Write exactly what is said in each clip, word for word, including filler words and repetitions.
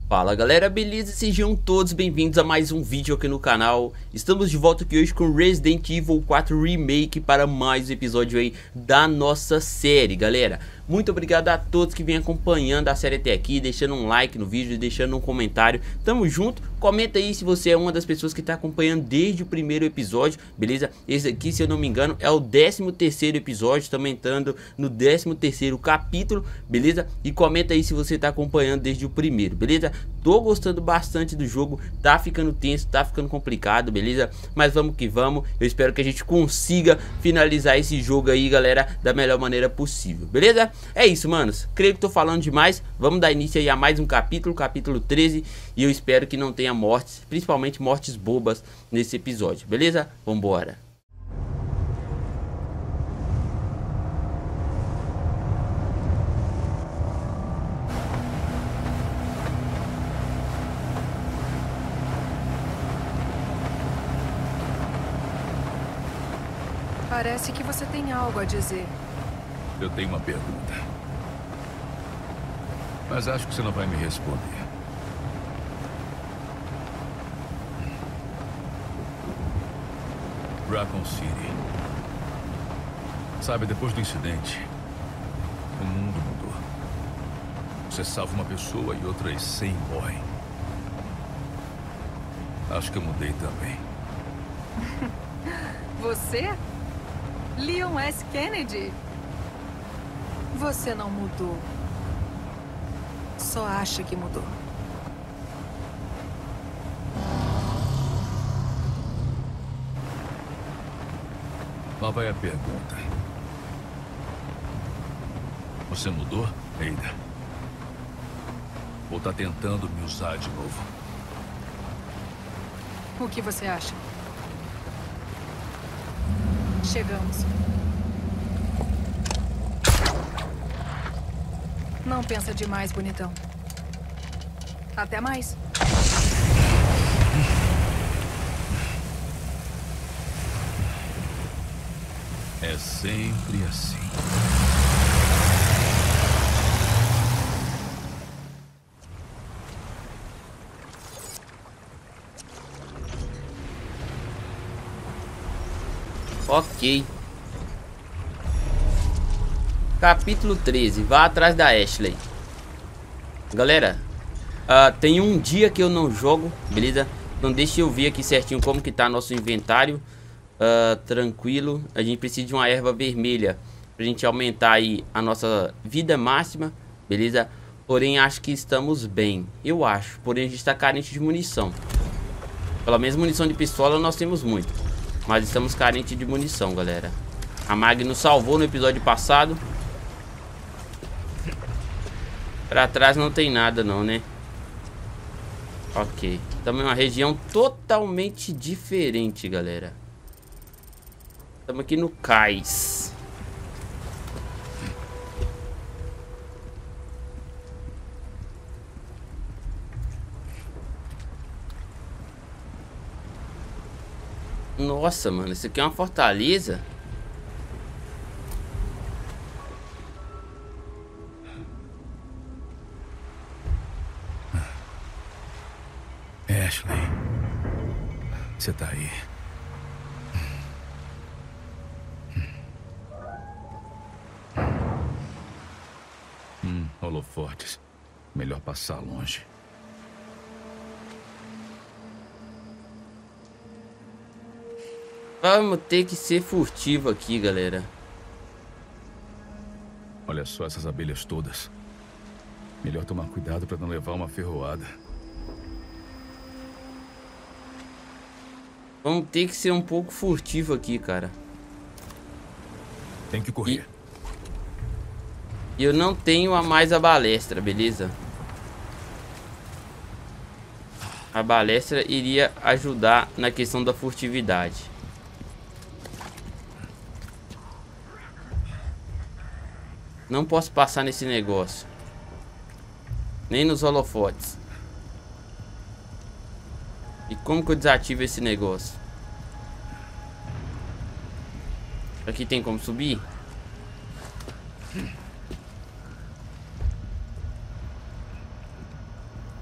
Fala galera, beleza? Sejam todos bem-vindos a mais um vídeo aqui no canal. Estamos de volta aqui hoje com Resident Evil quatro Remake para mais um episódio aí da nossa série, galera. Muito obrigado a todos que vêm acompanhando a série até aqui, deixando um like no vídeo, deixando um comentário. Tamo junto, comenta aí se você é uma das pessoas que está acompanhando desde o primeiro episódio, beleza? Esse aqui, se eu não me engano, é o décimo terceiro episódio, estamos entrando no décimo terceiro capítulo, beleza? E comenta aí se você está acompanhando desde o primeiro, beleza? Tô gostando bastante do jogo, tá ficando tenso, tá ficando complicado, beleza? Mas vamos que vamos, eu espero que a gente consiga finalizar esse jogo aí, galera, da melhor maneira possível, beleza? É isso, manos, creio que tô falando demais, vamos dar início aí a mais um capítulo, capítulo treze, e eu espero que não tenha mortes, principalmente mortes bobas nesse episódio, beleza? Vambora! Parece que você tem algo a dizer. Eu tenho uma pergunta. Mas acho que você não vai me responder. Raccoon City. Sabe, depois do incidente, o mundo mudou. Você salva uma pessoa e outras cem morrem. Acho que eu mudei também. Você? Leon S. Kennedy? Você não mudou. Só acha que mudou. Lá vai a pergunta. Você mudou, Ada? Ou tá tentando me usar de novo? O que você acha? Chegamos. Não pensa demais, bonitão. Até mais. É sempre assim. Ok. Capítulo treze. Vá atrás da Ashley. Galera, uh, tem um dia que eu não jogo, beleza? Então deixa eu ver aqui certinho como que tá nosso inventário. uh, Tranquilo. A gente precisa de uma erva vermelha pra gente aumentar aí a nossa vida máxima, beleza? Porém acho que estamos bem. Eu acho, porém a gente tá carente de munição. Pelo menos munição de pistola nós temos muito, mas estamos carentes de munição, galera. A Mag nos salvou no episódio passado. Pra trás não tem nada não, né? Ok. Estamos em uma região totalmente diferente, galera. Estamos aqui no cais. Nossa, mano, isso aqui é uma fortaleza. Ashley, você tá aí? Hum, holofotes. Melhor passar longe. Vamos ter que ser furtivo aqui, galera. Olha só essas abelhas todas. Melhor tomar cuidado pra não levar uma ferroada. Vamos ter que ser um pouco furtivo aqui, cara. Tem que correr. E eu não tenho a mais a balestra, beleza? A balestra iria ajudar na questão da furtividade. Não posso passar nesse negócio. Nem nos holofotes. E como que eu desativo esse negócio? Aqui tem como subir?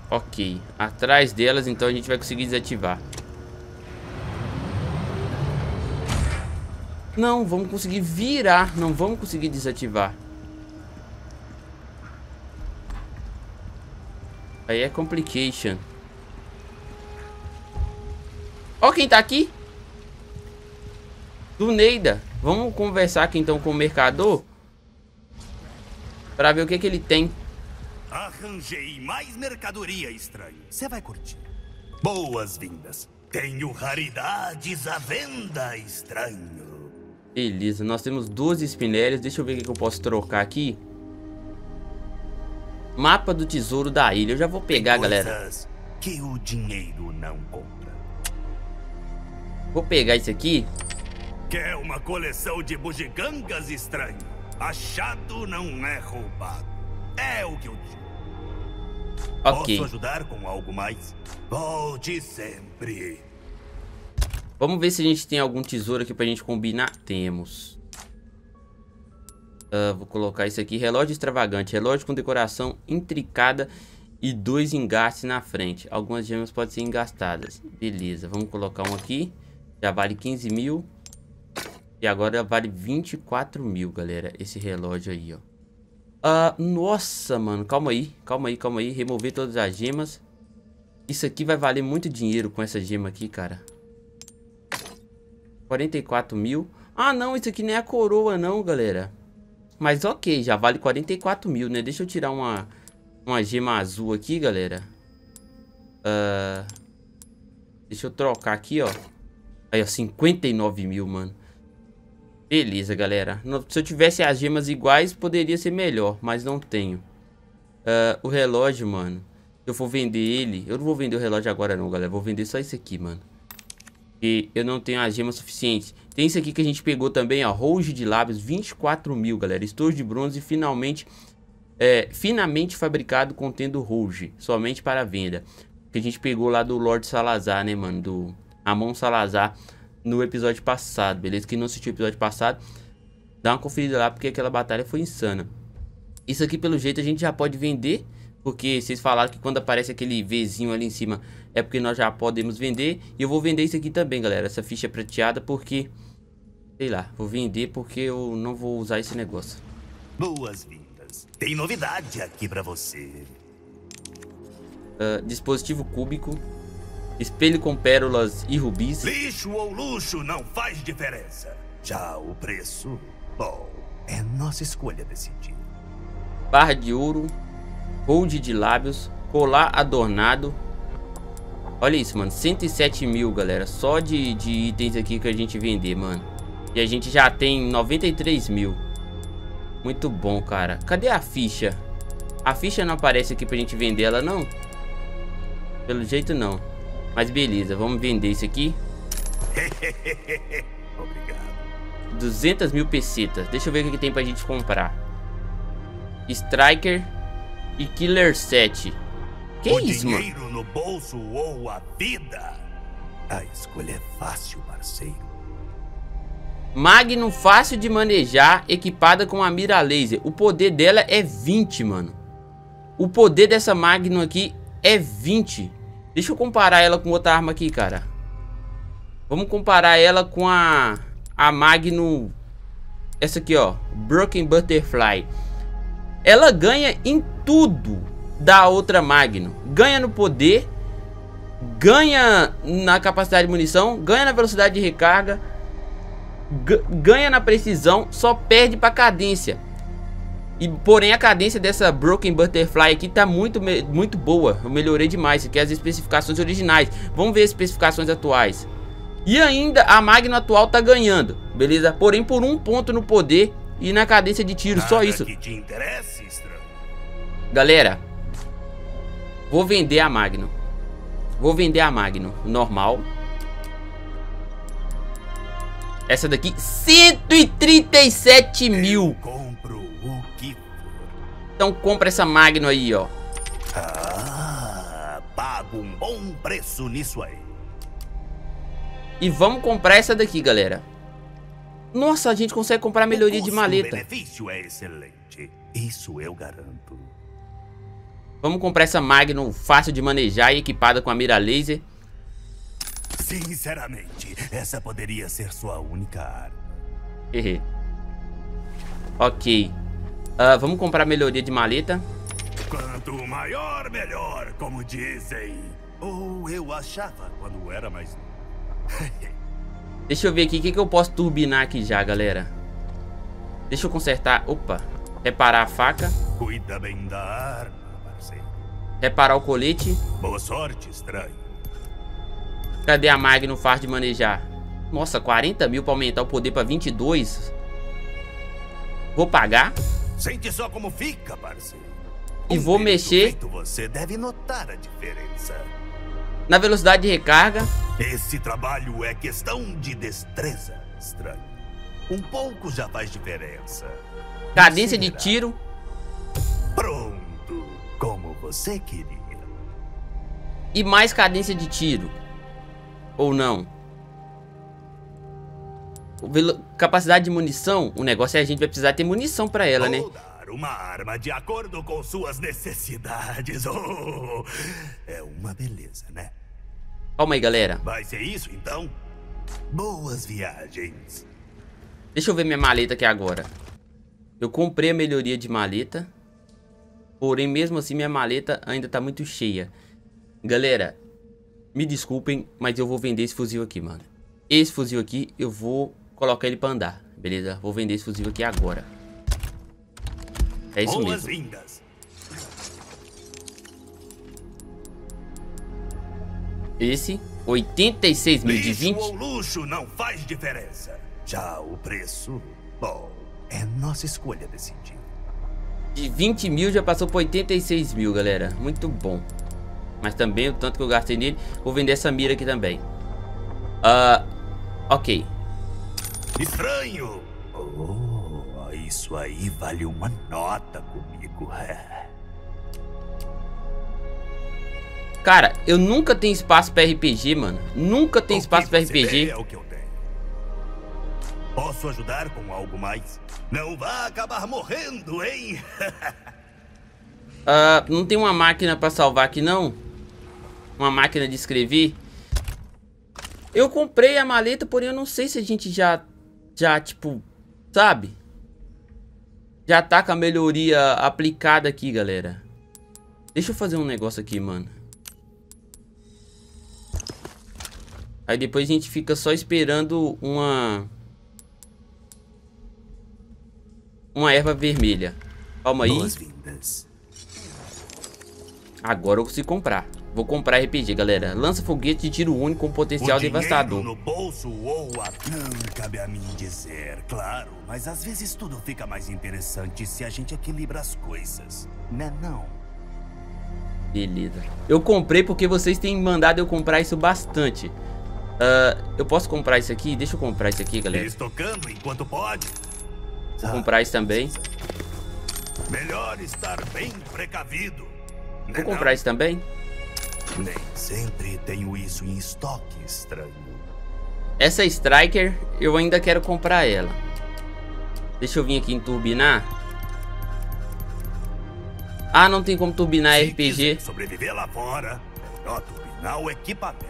Ok, atrás delas, então a gente vai conseguir desativar. Não, vamos conseguir virar. Não vamos conseguir desativar. Aí é complication. Ó quem tá aqui. Do Neida. Vamos conversar aqui então com o mercador. Pra ver o que que ele tem. Arranjei mais mercadoria, estranho. Você vai curtir. Boas-vindas. Tenho raridades à venda, estranho. Beleza, nós temos doze spinelhas. Deixa eu ver o que que eu posso trocar aqui. Mapa do tesouro da ilha. Eu já vou pegar, galera. Que o dinheiro não compra. Vou pegar isso aqui. Quer uma coleção de bugigangas, estranho? Achado não é roubado. É o que eu digo. Ok. Posso ajudar com algo mais? Volte sempre. Vamos ver se a gente tem algum tesouro aqui pra gente combinar. Temos. Uh, vou colocar isso aqui. Relógio extravagante. Relógio com decoração intricada e dois engastes na frente. Algumas gemas podem ser engastadas. Beleza, vamos colocar um aqui. Já vale quinze mil. E agora vale vinte e quatro mil, galera. Esse relógio aí, ó. Uh, nossa, mano. Calma aí, calma aí, calma aí. Remover todas as gemas. Isso aqui vai valer muito dinheiro com essa gema aqui, cara. quarenta e quatro mil. Ah, não, isso aqui nem é a coroa não, galera. Mas ok, já vale quarenta e quatro mil, né? Deixa eu tirar uma, uma gema azul aqui, galera. Uh, deixa eu trocar aqui, ó. Aí, ó, cinquenta e nove mil, mano. Beleza, galera. Se eu tivesse as gemas iguais, poderia ser melhor, mas não tenho. Uh, o relógio, mano. Eu vou vender ele. Eu não vou vender o relógio agora não, galera. Vou vender só esse aqui, mano. E eu não tenho as gemas suficientes. Tem esse aqui que a gente pegou também, ó. Rouge de lábios, vinte e quatro mil, galera. Estojo de bronze, finalmente... É, finamente fabricado contendo rouge. Somente para venda. Que a gente pegou lá do Lord Salazar, né, mano? Do Amon Salazar. No episódio passado, beleza? Quem não assistiu o episódio passado, dá uma conferida lá, porque aquela batalha foi insana. Isso aqui, pelo jeito, a gente já pode vender. Porque vocês falaram que quando aparece aquele Vzinho ali em cima é porque nós já podemos vender. E eu vou vender isso aqui também, galera. Essa ficha prateada, porque... sei lá, vou vender porque eu não vou usar esse negócio. Boas-vindas. Tem novidade aqui pra você. Uh, dispositivo cúbico. Espelho com pérolas e rubis. Lixo ou luxo não faz diferença. Já o preço, bom, é nossa escolha decidir. Barra de ouro. Hold de lábios. Colar adornado. Olha isso, mano. cento e sete mil, galera. Só de, de itens aqui que a gente vender, mano. E a gente já tem noventa e três mil. Muito bom, cara. Cadê a ficha? A ficha não aparece aqui pra gente vender ela, não? Pelo jeito, não. Mas beleza, vamos vender isso aqui. Obrigado. duzentas mil pesetas. Deixa eu ver o que tem pra gente comprar. Striker e Killer sete. Que o isso, mano? dinheiro no bolso ou a vida? A escolha é fácil, parceiro. Magnum fácil de manejar, equipada com a mira laser. O poder dela é vinte, mano. O poder dessa Magnum aqui é vinte. Deixa eu comparar ela com outra arma aqui, cara. Vamos comparar ela com a a Magnum. Essa aqui, ó, Broken Butterfly. Ela ganha em tudo da outra Magnum. Ganha no poder, ganha na capacidade de munição, ganha na velocidade de recarga, ganha na precisão, só perde pra cadência. E porém a cadência dessa Broken Butterfly aqui tá muito, muito boa. Eu melhorei demais. Isso aqui é as especificações originais. Vamos ver as especificações atuais. E ainda a Magnum atual tá ganhando, beleza? Porém por um ponto no poder e na cadência de tiro, Nada só isso. que te interesse, estranho. Galera, vou vender a Magnum. Vou vender a Magnum normal. Essa daqui, cento e trinta e sete mil. Compro o que for. Então compra essa Magnum aí, ó. Ah, pago um bom preço nisso aí. E vamos comprar essa daqui, galera. Nossa, a gente consegue comprar melhoria de maleta. O benefício é excelente. Isso eu garanto. Vamos comprar essa Magnum fácil de manejar e equipada com a mira laser. Sinceramente, essa poderia ser sua única arma. Ok. Uh, vamos comprar melhoria de maleta. Quanto maior, melhor, como dizem. Ou eu achava quando era mais novo. Deixa eu ver aqui o que, que eu posso turbinar aqui já, galera. Deixa eu consertar. Opa. Reparar a faca. Cuida bem da arma, parceiro. Reparar o colete. Boa sorte, estranho. Cadê a Magnum fácil de manejar? Nossa, quarenta mil pra aumentar o poder pra vinte e dois. Vou pagar. Sente só como fica, parceiro. E um vou mexer. Você deve notar a diferença. Na velocidade de recarga. Esse trabalho é questão de destreza, estranho. Um pouco já faz diferença. Cadência de tiro. Pronto, como você queria. E mais cadência de tiro. Ou não? Velo... Capacidade de munição. O negócio é a gente vai precisar ter munição pra ela, né? Vou dar uma arma de acordo com suas necessidades. Oh, é uma beleza, né? Calma aí, galera. Vai ser isso, então? Boas viagens. Deixa eu ver minha maleta aqui agora. Eu comprei a melhoria de maleta. Porém, mesmo assim, minha maleta ainda tá muito cheia. Galera, me desculpem, mas eu vou vender esse fuzil aqui, mano. Esse fuzil aqui, eu vou colocar ele pra andar, beleza? Vou vender esse fuzil aqui agora. É isso mesmo. Boas-vindas. Esse, oitenta e seis mil de vinte. Lixo ou luxo não faz diferença. Já o preço, bom, é nossa escolha decidir. De vinte mil já passou por oitenta e seis mil, galera. Muito bom. Mas também o tanto que eu gastei nele. Vou vender essa mira aqui também. Ah, uh, ok. Estranho. Oh, isso aí vale uma nota comigo. Cara, eu nunca tenho espaço para R P G, mano. Nunca tem espaço para R P G. É o que eu tenho. Posso ajudar com algo mais? Não vá acabar morrendo, hein? uh, não tem uma máquina para salvar aqui, não? Uma máquina de escrever? Eu comprei a maleta, porém eu não sei se a gente já... Já, tipo... Sabe? Já tá com a melhoria aplicada aqui, galera. Deixa eu fazer um negócio aqui, mano. Aí depois a gente fica só esperando uma... Uma erva vermelha. Calma aí. Boas-vindas. Agora eu consigo comprar. Vou comprar R P G, galera. Lança foguete de tiro único com potencial devastador. No bolso ou a... Não cabe a mim dizer, claro. Mas às vezes tudo fica mais interessante se a gente equilibra as coisas. Né não? Beleza. Eu comprei porque vocês têm mandado eu comprar isso bastante. Uh, eu posso comprar isso aqui? Deixa eu comprar isso aqui, galera. Estocando enquanto pode. Vou comprar isso também. Melhor estar bem precavido. Vou comprar isso também. Nem sempre tenho isso em estoque, estranho. Essa Striker, eu ainda quero comprar ela. Deixa eu vir aqui em turbinar. Ah, não tem como turbinar Se R P G. quiser sobreviver lá fora, é melhor turbinar o equipamento.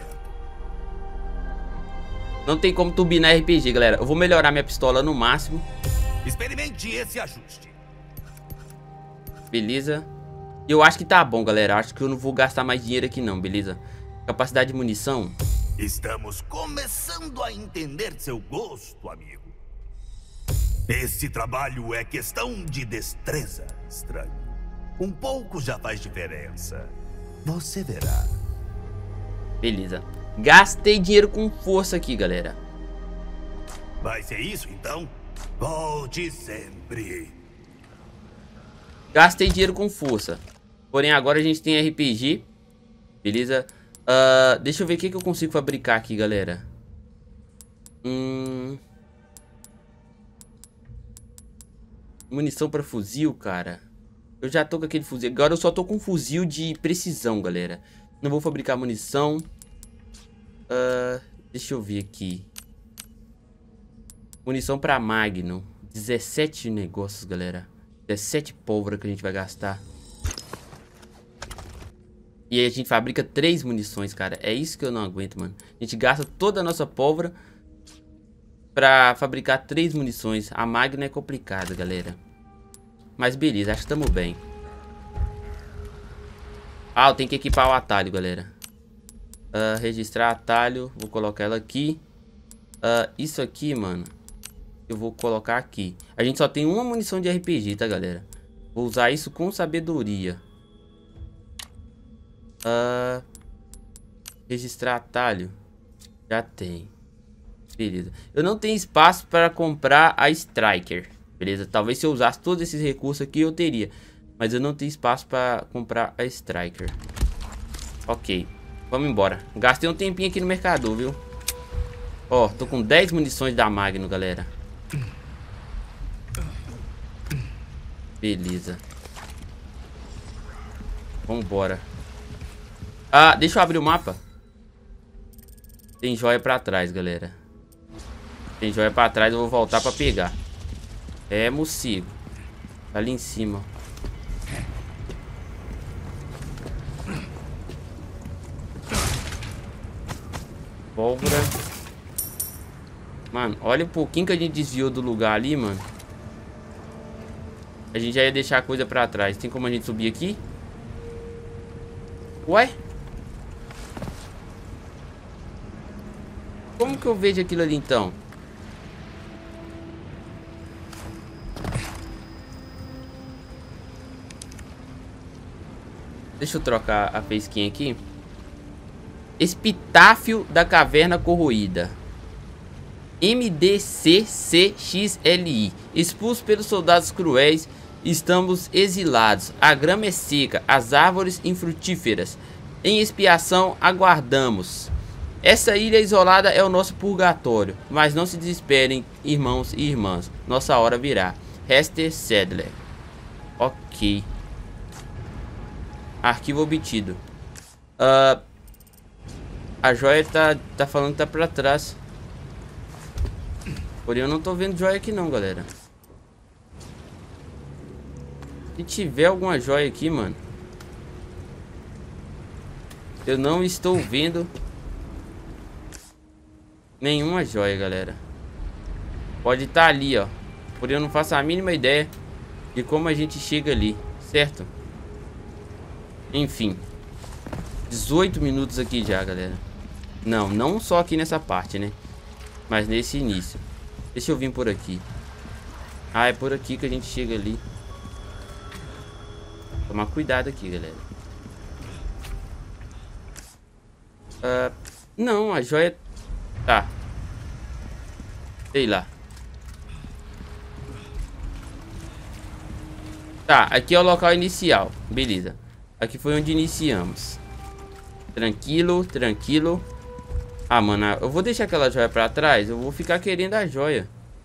Não tem como turbinar R P G, galera. Eu vou melhorar minha pistola no máximo. Experimente esse ajuste. Beleza. Eu acho que tá bom, galera. Acho que eu não vou gastar mais dinheiro aqui não, beleza? Capacidade de munição. Estamos começando a entender seu gosto, amigo. Esse trabalho é questão de destreza, estranho. Um pouco já faz diferença. Você verá. Beleza. Gastei dinheiro com força aqui, galera. Vai ser isso, então? Volte sempre. Gastei dinheiro com força. Porém, agora a gente tem R P G. Beleza? Uh, deixa eu ver o que, que eu consigo fabricar aqui, galera. Hum... Munição para fuzil, cara. Eu já tô com aquele fuzil. Agora eu só tô com um fuzil de precisão, galera. Não vou fabricar munição. Uh, deixa eu ver aqui. Munição para Magnum. dezessete negócios, galera. dezessete pólvora que a gente vai gastar. E aí a gente fabrica três munições, cara. É isso que eu não aguento, mano. A gente gasta toda a nossa pólvora pra fabricar três munições. A máquina é complicada, galera. Mas beleza, acho que estamos bem. Ah, eu tenho que equipar o atalho, galera. Uh, registrar atalho. Vou colocar ela aqui. Uh, isso aqui, mano, eu vou colocar aqui. A gente só tem uma munição de R P G, tá, galera? Vou usar isso com sabedoria. Uh, registrar atalho. Já tem. Beleza. Eu não tenho espaço para comprar a Striker. Beleza? Talvez se eu usasse todos esses recursos aqui eu teria. Mas eu não tenho espaço para comprar a Striker. Ok. Vamos embora. Gastei um tempinho aqui no mercador, viu? Ó, tô com dez munições da Magno, galera. Beleza. Vambora. Ah, deixa eu abrir o mapa. Tem joia pra trás, galera. Tem joia pra trás, eu vou voltar pra pegar. É, morcego. Tá ali em cima. Pólvora. Mano, olha um pouquinho que a gente desviou do lugar ali, mano. A gente já ia deixar a coisa pra trás. Tem como a gente subir aqui? Ué? Como que eu vejo aquilo ali, então? Deixa eu trocar a pesquinha aqui. Epitáfio da Caverna Corroída. M D C C X L I. Expulsos pelos soldados cruéis, estamos exilados. A grama é seca, as árvores infrutíferas. Em expiação aguardamos. Essa ilha isolada é o nosso purgatório. Mas não se desesperem, irmãos e irmãs. Nossa hora virá. Hester Sadler. Ok. Arquivo obtido. Uh, a joia tá, tá falando que tá pra trás. Porém eu não tô vendo joia aqui não, galera. Se tiver alguma joia aqui, mano, eu não estou vendo nenhuma joia, galera. Pode estar ali, ó. Porém eu não faço a mínima ideia de como a gente chega ali, certo? Enfim, dezoito minutos aqui já, galera. Não, não só aqui nessa parte, né? Mas nesse início. Deixa eu vir por aqui. Ah, é por aqui que a gente chega ali. Tomar cuidado aqui, galera. Uh, não, a joia... Tá. Sei lá. Tá, aqui é o local inicial. Beleza. Aqui foi onde iniciamos. Tranquilo, tranquilo. Ah, mano, eu vou deixar aquela joia pra trás. Eu vou ficar querendo a joia.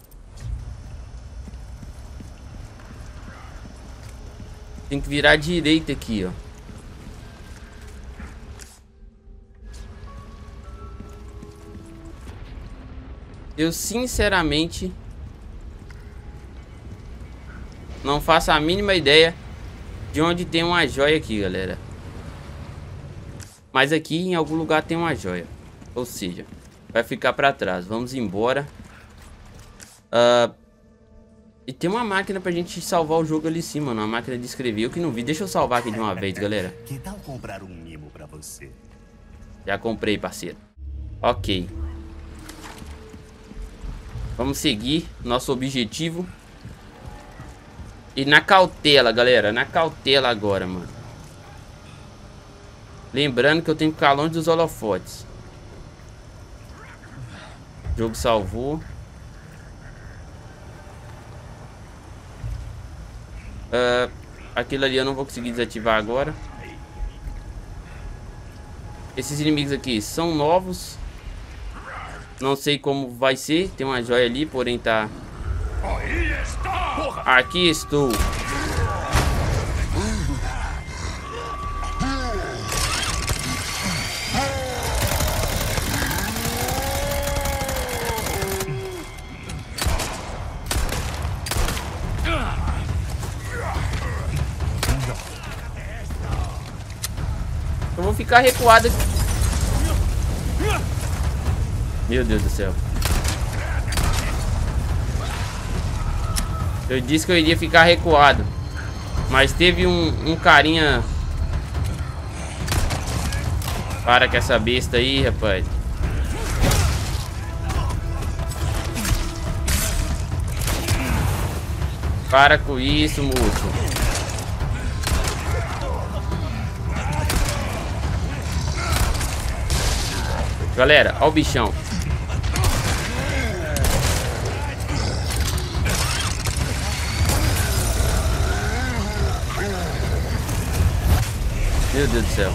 Tem que virar à direita aqui, ó. Eu sinceramente não faço a mínima ideia de onde tem uma joia aqui, galera. Mas aqui em algum lugar tem uma joia. Ou seja, vai ficar pra trás. Vamos embora. Uh, e tem uma máquina pra gente salvar o jogo ali em cima, mano. Uma máquina de escrever. Eu que não vi. Deixa eu salvar aqui de uma vez, galera. Que tal comprar um mimo pra você? Já comprei, parceiro. Ok. Vamos seguir nosso objetivo. E na cautela, galera. Na cautela agora, mano. Lembrando que eu tenho que ficar longe dos holofotes. O jogo salvou. Uh, aquilo ali eu não vou conseguir desativar agora. Esses inimigos aqui são novos. Não sei como vai ser. Tem uma joia ali, porém tá... Aqui estou. Eu vou ficar recuado aqui. Meu Deus do céu. Eu disse que eu iria ficar recuado. Mas teve um, um carinha. Para com essa besta aí, rapaz. Para com isso, moço. Galera, ó o bichão. Meu Deus do céu.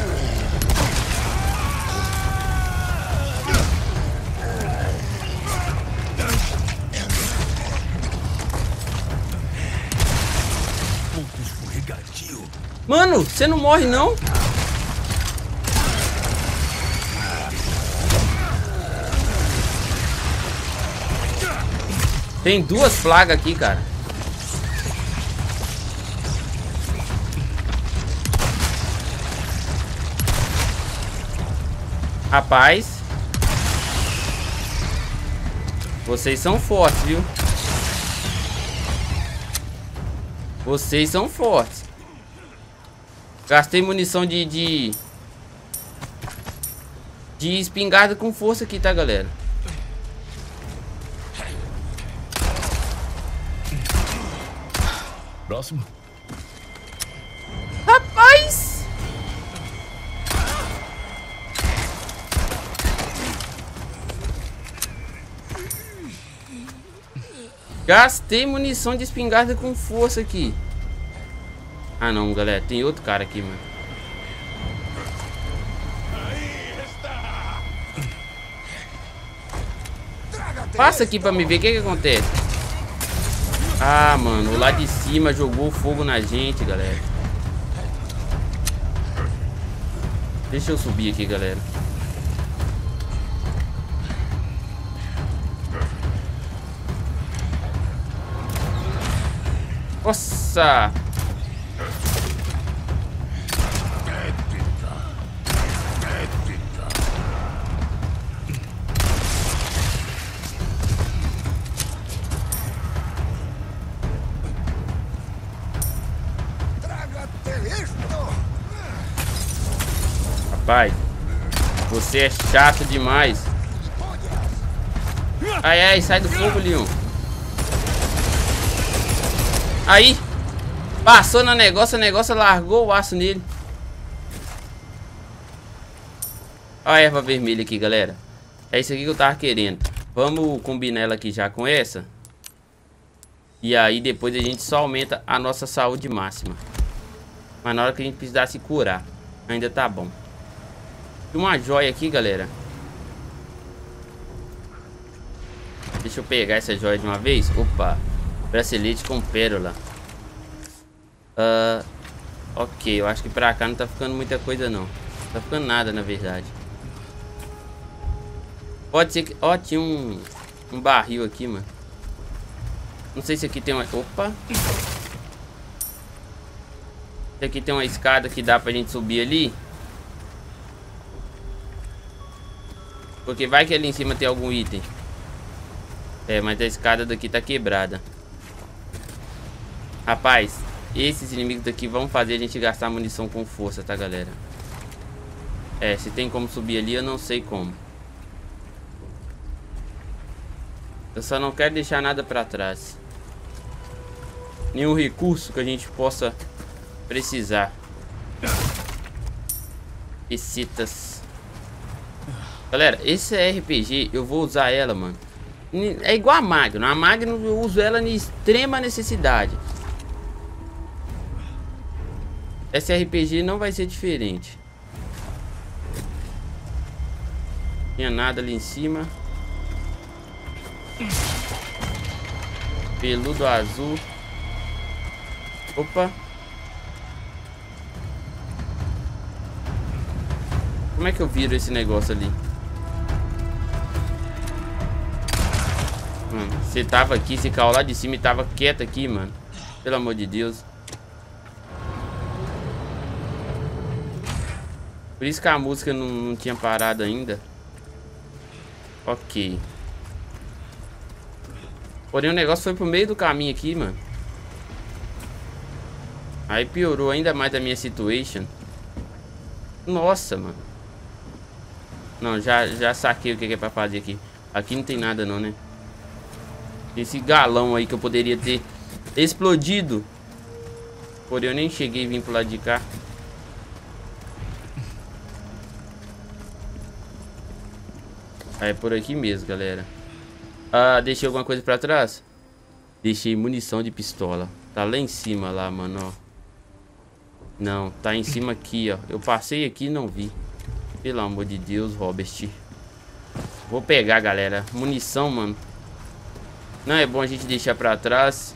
Mano, você não morre não? Tem duas plagas aqui, cara. Rapaz, vocês são fortes, viu? Vocês são fortes. Gastei munição de, de... de espingarda com força aqui, tá, galera? Próximo. Rapaz! Gastei munição de espingarda com força aqui. Ah não, galera, tem outro cara aqui, mano. Passa aqui pra me ver o que que acontece. Ah, mano, o lá de cima jogou fogo na gente, galera. Deixa eu subir aqui, galera. Nossa! Rapaz, você é chato demais. Ai, ai, sai do fogo, Leon. Aí, passou no negócio, o negócio largou o aço nele. Olha a erva vermelha aqui, galera. É isso aqui que eu tava querendo. Vamos combinar ela aqui já com essa. E aí depois a gente só aumenta a nossa saúde máxima. Mas na hora que a gente precisar se curar, ainda tá bom. Tem uma joia aqui, galera. Deixa eu pegar essa joia de uma vez. Opa, bracelete com pérola. uh, Ok, eu acho que pra cá não tá ficando muita coisa não. Não tá ficando nada, na verdade. Pode ser que... Ó, tinha um, um barril aqui, mano. Não sei se aqui tem uma... Opa. Se aqui tem uma escada que dá pra gente subir ali. Porque vai que ali em cima tem algum item. É, mas a escada daqui tá quebrada. Rapaz, esses inimigos daqui vão fazer a gente gastar munição com força, tá, galera? É, se tem como subir ali, eu não sei como. Eu só não quero deixar nada pra trás. Nenhum recurso que a gente possa precisar. Pecitas. Galera, esse R P G, eu vou usar ela, mano. É igual a Magnum. A Magnum eu uso ela em extrema necessidade. Esse R P G não vai ser diferente. Não tinha nada ali em cima. Peludo azul. Opa. Como é que eu viro esse negócio ali? Mano, você tava aqui, você caiu lá de cima e tava quieto aqui, mano. Pelo amor de Deus. Por isso que a música não, não tinha parado ainda. Ok. Porém o negócio foi pro meio do caminho aqui, mano. Aí piorou ainda mais a minha situation. Nossa, mano. Não, já, já saquei o que é pra fazer aqui. Aqui não tem nada não, né? Esse galão aí que eu poderia ter explodido. Porém eu nem cheguei a vir pro lado de cá. É por aqui mesmo, galera. Ah, deixei alguma coisa pra trás? Deixei munição de pistola. Tá lá em cima, lá, mano, ó. Não, tá em cima aqui, ó. Eu passei aqui e não vi. Pelo amor de Deus, Robert. Vou pegar, galera. Munição, mano. Não é bom a gente deixar pra trás.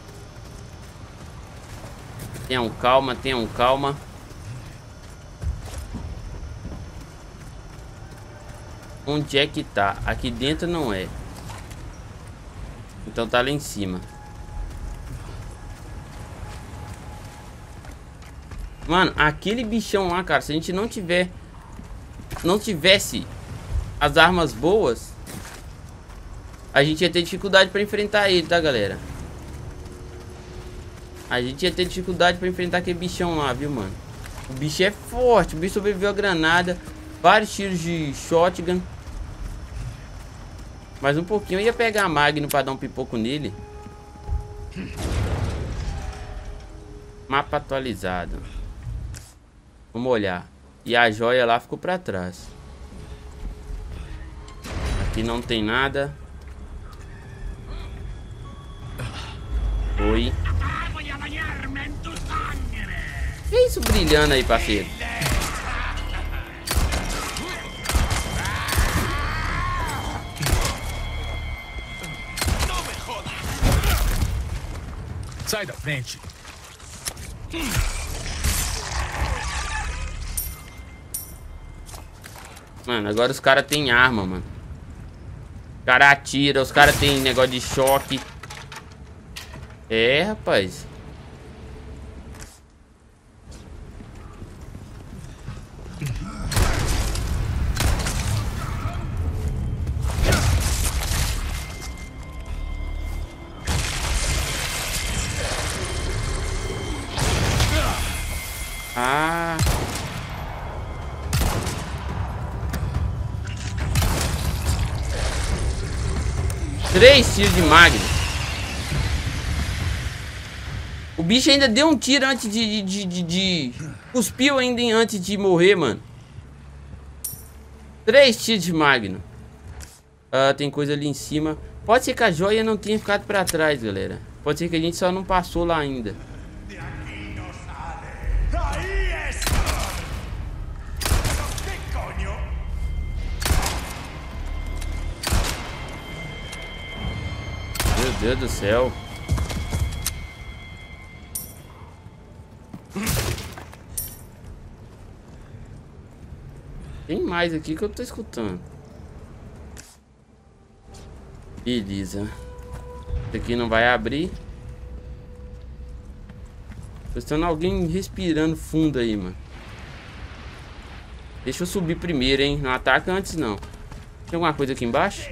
Tenham calma, tenham calma. Onde é que tá? Aqui dentro não é. Então tá lá em cima. Mano, aquele bichão lá, cara, se a gente não tiver Não tivesse as armas boas, a gente ia ter dificuldade pra enfrentar ele, tá, galera? A gente ia ter dificuldade pra enfrentar aquele bichão lá, viu, mano? O bicho é forte, o bicho sobreviveu a granada, vários tiros de shotgun. Mais um pouquinho eu ia pegar a Magnum pra dar um pipoco nele. Mapa atualizado. Vamos olhar. E a joia lá ficou pra trás. Aqui não tem nada. Oi. Que isso brilhando aí, parceiro? Sai da frente. Mano, agora os caras têm arma, mano. Os caras atiram, os caras têm negócio de choque. É, rapaz. Ah. Três tiros de Magnum. O bicho ainda deu um tiro antes de... de, de, de... Cuspiu ainda antes de morrer, mano. Três tiros de Magnum. Ah, tem coisa ali em cima. Pode ser que a joia não tenha ficado pra trás, galera. Pode ser que a gente só não passou lá ainda. Meu Deus do céu. Tem mais aqui que eu tô escutando. Beleza. Isso aqui não vai abrir. Tô escutando alguém respirando fundo aí, mano. Deixa eu subir primeiro, hein. Não ataca antes, não. Tem alguma coisa aqui embaixo?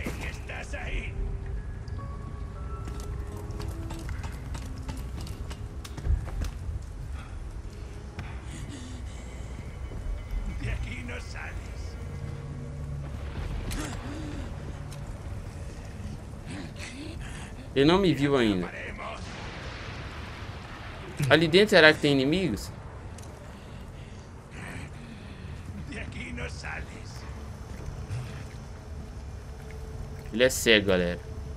Ele não me viu ainda. Ali dentro, será que tem inimigos? Ele é cego, galera.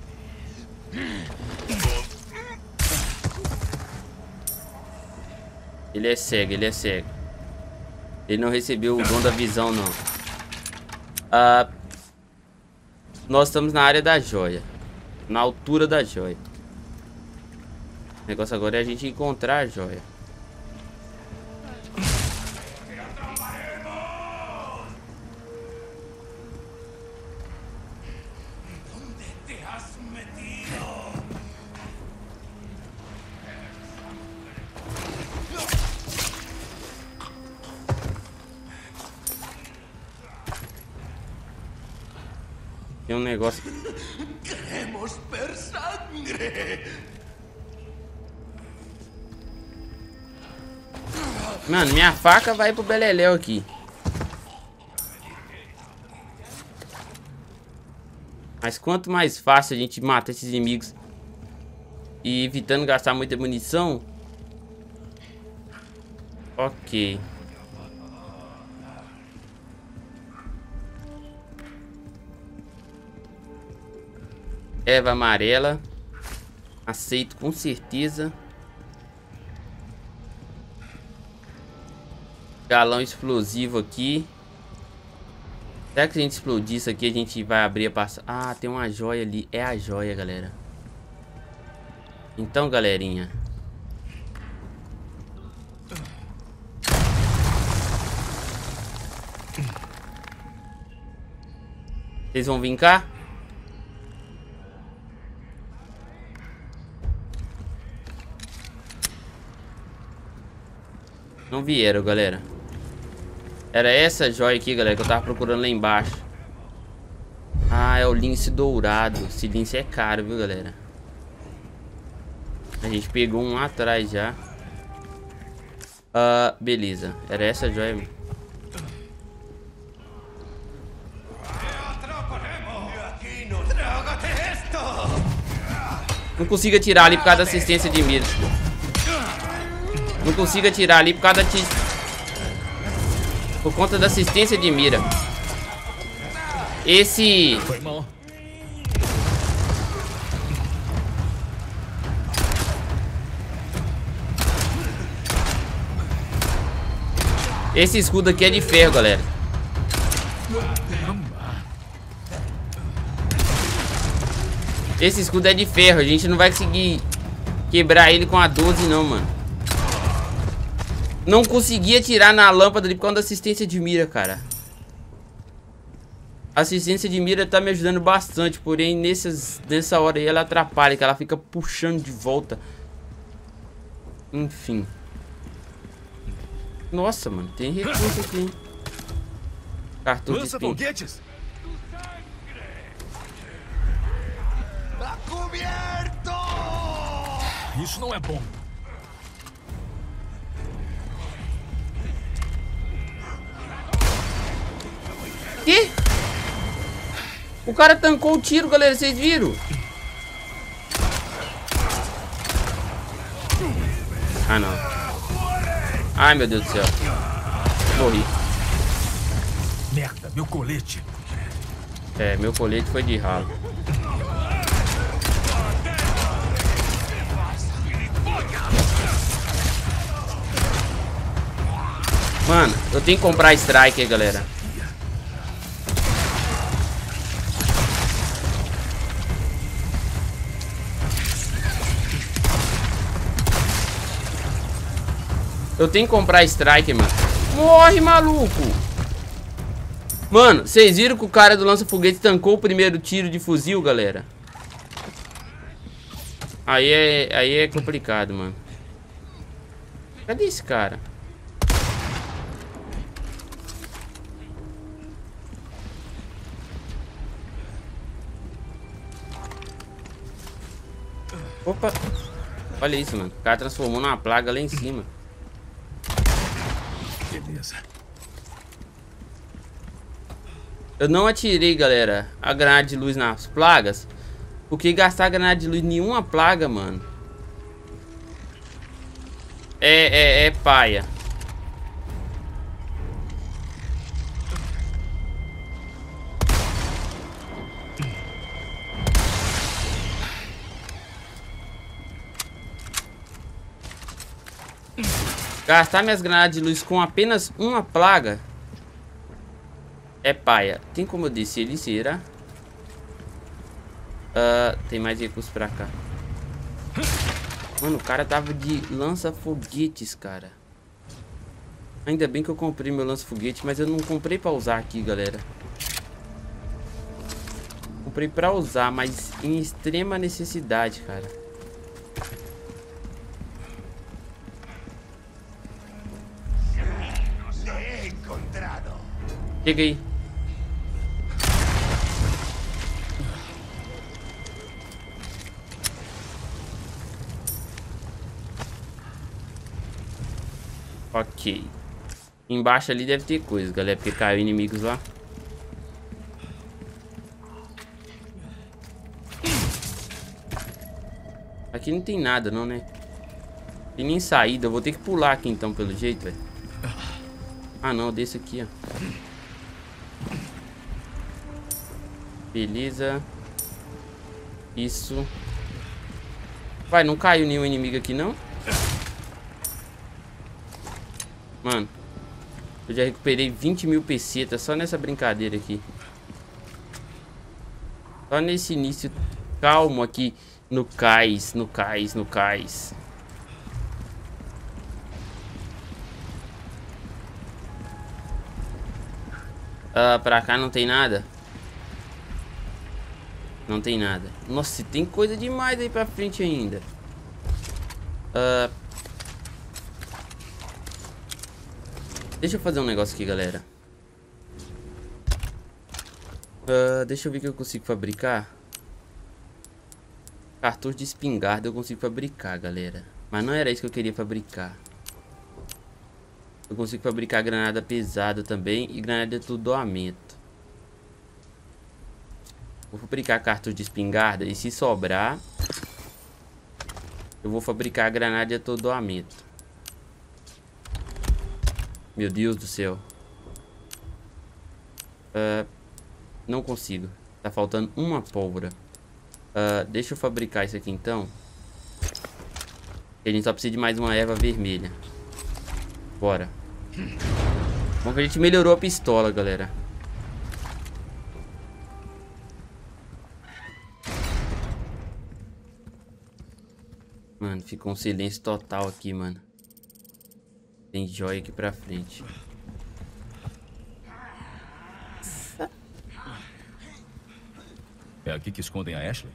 Ele é cego, ele é cego. Ele não recebeu o dom da visão, não. Ah, nós estamos na área da joia. Na altura da joia. O negócio agora é a gente encontrar a joia. Tem um negócio. Queremos ver sangre. Mano, minha faca vai pro beleléu aqui. Mas quanto mais fácil a gente mata esses inimigos e evitando gastar muita munição. Ok. Erva amarela. Aceito com certeza. Galão explosivo aqui. Será que se a gente explodir isso aqui, a gente vai abrir a passagem? Ah, tem uma joia ali. É a joia, galera. Então, galerinha. Vocês vão vir cá? Não vieram, galera. Era essa joia aqui, galera, que eu tava procurando lá embaixo. Ah, é o lince dourado. Esse lince é caro, viu, galera? A gente pegou um lá atrás já. Ah, beleza. Era essa joia. Não consigo atirar ali por causa da assistência de mira. Não consigo atirar ali por causa da... Por conta da assistência de mira. Esse... Foi mal. Esse escudo aqui é de ferro, galera. Esse escudo é de ferro. A gente não vai conseguir quebrar ele com a doze, não, mano. Não consegui atirar na lâmpada ali por causa da assistência de mira, cara. A assistência de mira tá me ajudando bastante. Porém, nessas, nessa hora aí ela atrapalha, que ela fica puxando de volta. Enfim. Nossa, mano, tem recurso aqui, hein? Cartucho de spin. Lança-foguetes. Tá coberto! Isso não é bom. Que? O cara tancou o tiro, galera, vocês viram? Ah, não. Ai, meu Deus do céu. Morri. Merda, meu colete. É, meu colete foi de ralo. Mano, eu tenho que comprar Striker, galera. Eu tenho que comprar Striker, mano. Morre, maluco. Mano, vocês viram que o cara do lança-foguete tancou o primeiro tiro de fuzil, galera? Aí é, aí é complicado, mano. Cadê esse cara? Opa. Olha isso, mano. O cara transformou numa plaga lá em cima. Beleza. Eu não atirei, galera, a granada de luz nas plagas, porque gastar granada de luz em nenhuma plaga, mano, É, é, é paia. Gastar minhas granadas de luz com apenas uma plaga é paia. Tem como eu descer ele, será? Uh, tem mais recursos pra cá. Mano, o cara tava de lança-foguetes, cara. Ainda bem que eu comprei meu lança-foguete, mas eu não comprei pra usar aqui, galera. Comprei pra usar, mas em extrema necessidade, cara. Chega aí. Ok. Embaixo ali deve ter coisa, galera, porque caiu inimigos lá. Aqui não tem nada não, né? Tem nem saída. Eu vou ter que pular aqui então, pelo jeito, velho. Ah não, desse aqui, ó. Beleza. Isso. Vai, não caiu nenhum inimigo aqui não? Mano, eu já recuperei vinte mil pesetas só nessa brincadeira aqui. Só nesse início calmo aqui no cais, no cais, no cais. Ah, pra cá não tem nada? Não tem nada. Nossa, tem coisa demais aí pra frente ainda. Ah... Deixa eu fazer um negócio aqui, galera. Uh, deixa eu ver o que eu consigo fabricar. Cartucho de espingarda eu consigo fabricar, galera. Mas não era isso que eu queria fabricar. Eu consigo fabricar granada pesada também e granada de atordoamento. Vou fabricar cartucho de espingarda e se sobrar, eu vou fabricar granada de atordoamento. Meu Deus do céu. Uh, não consigo. Tá faltando uma pólvora. Uh, deixa eu fabricar isso aqui então. A gente só precisa de mais uma erva vermelha. Bora. Bom que a gente melhorou a pistola, galera. Mano, ficou um silêncio total aqui, mano. Tem joia aqui pra frente. É aqui que escondem a Ashley?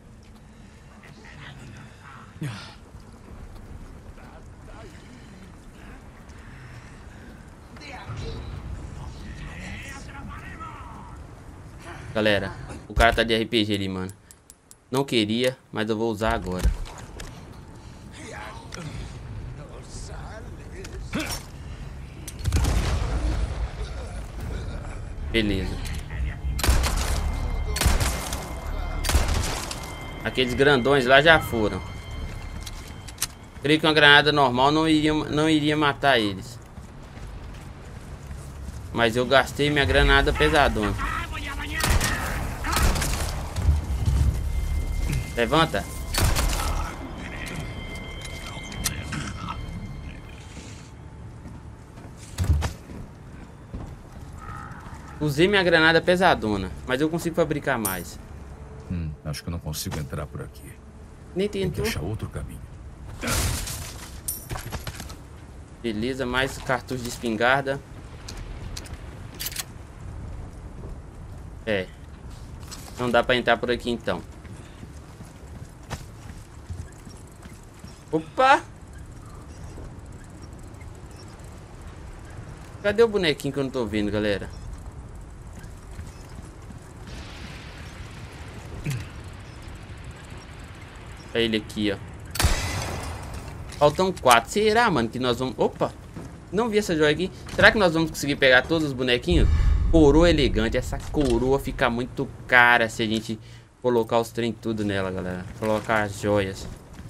Galera, o cara tá de R P G ali, mano. Não queria, mas eu vou usar agora. Beleza. Aqueles grandões lá já foram. Creio que uma granada normal não iria, não iria matar eles. Mas eu gastei minha granada pesadona. Levanta. Usei minha granada pesadona, mas eu consigo fabricar mais. Hum, acho que eu não consigo entrar por aqui. Nem Tem que tentou. achar outro caminho. Beleza, mais cartucho de espingarda. É. Não dá pra entrar por aqui então. Opa! Cadê o bonequinho que eu não tô vendo, galera? É ele aqui, ó. Faltam quatro. Será, mano, que nós vamos... Opa! Não vi essa joia aqui. Será que nós vamos conseguir pegar todos os bonequinhos? Coroa elegante. Essa coroa fica muito cara se a gente colocar os trem tudo nela, galera. Colocar as joias.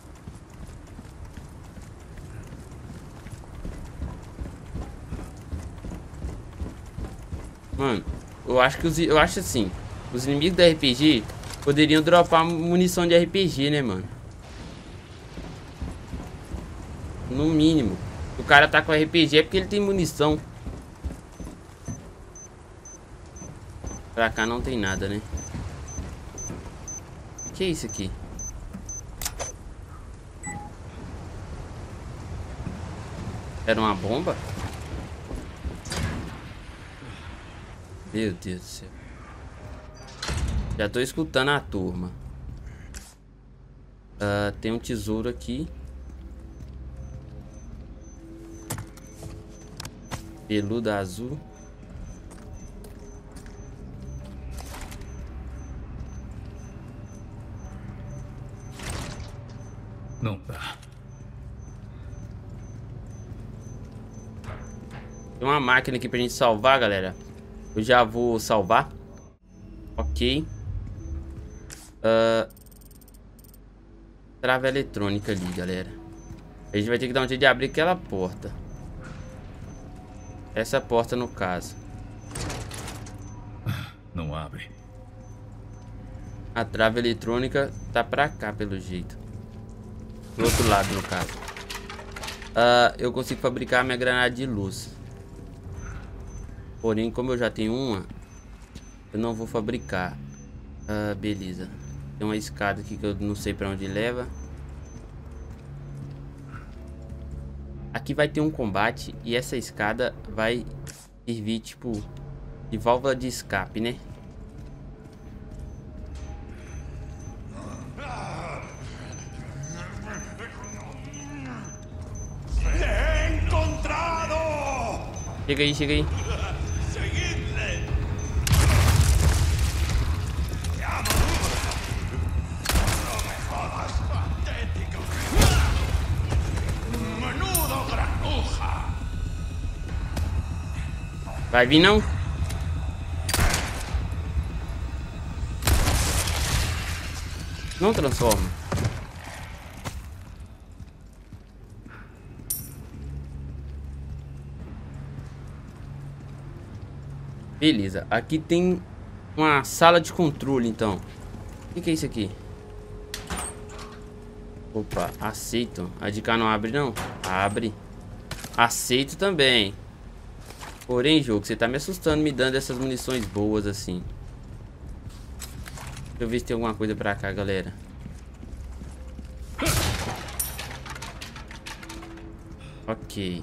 Mano, eu acho que os... Eu acho assim. Os inimigos da R P G poderiam dropar munição de R P G, né, mano? No mínimo. O cara tá com R P G é porque ele tem munição. Pra cá não tem nada, né? Que é isso aqui? Era uma bomba? Meu Deus do céu. Já tô escutando a turma. Uh, tem um tesouro aqui. Peluda azul. Não tá. Tem uma máquina aqui pra gente salvar, galera. Eu já vou salvar. Ok. Uh, trava eletrônica ali, galera. A gente vai ter que dar um jeito de abrir aquela porta. Essa porta, no caso. Não abre. A trava eletrônica tá pra cá, pelo jeito. Do outro lado, no caso. Uh, eu consigo fabricar minha granada de luz. Porém, como eu já tenho uma, eu não vou fabricar. Uh, beleza. Tem uma escada aqui que eu não sei pra onde leva. Aqui vai ter um combate e essa escada vai servir tipo de válvula de escape, né? Encontrado! Chega aí, chega aí. Seguidle! Menudo granuja! Vai vir não? Não transforma. Beleza, aqui tem uma sala de controle, então. O que, que é isso aqui? Opa, aceito. A de cá não abre, não? Abre. Aceito também. Porém, jogo, você tá me assustando, me dando essas munições boas assim. Deixa eu ver se tem alguma coisa pra cá, galera. Ok.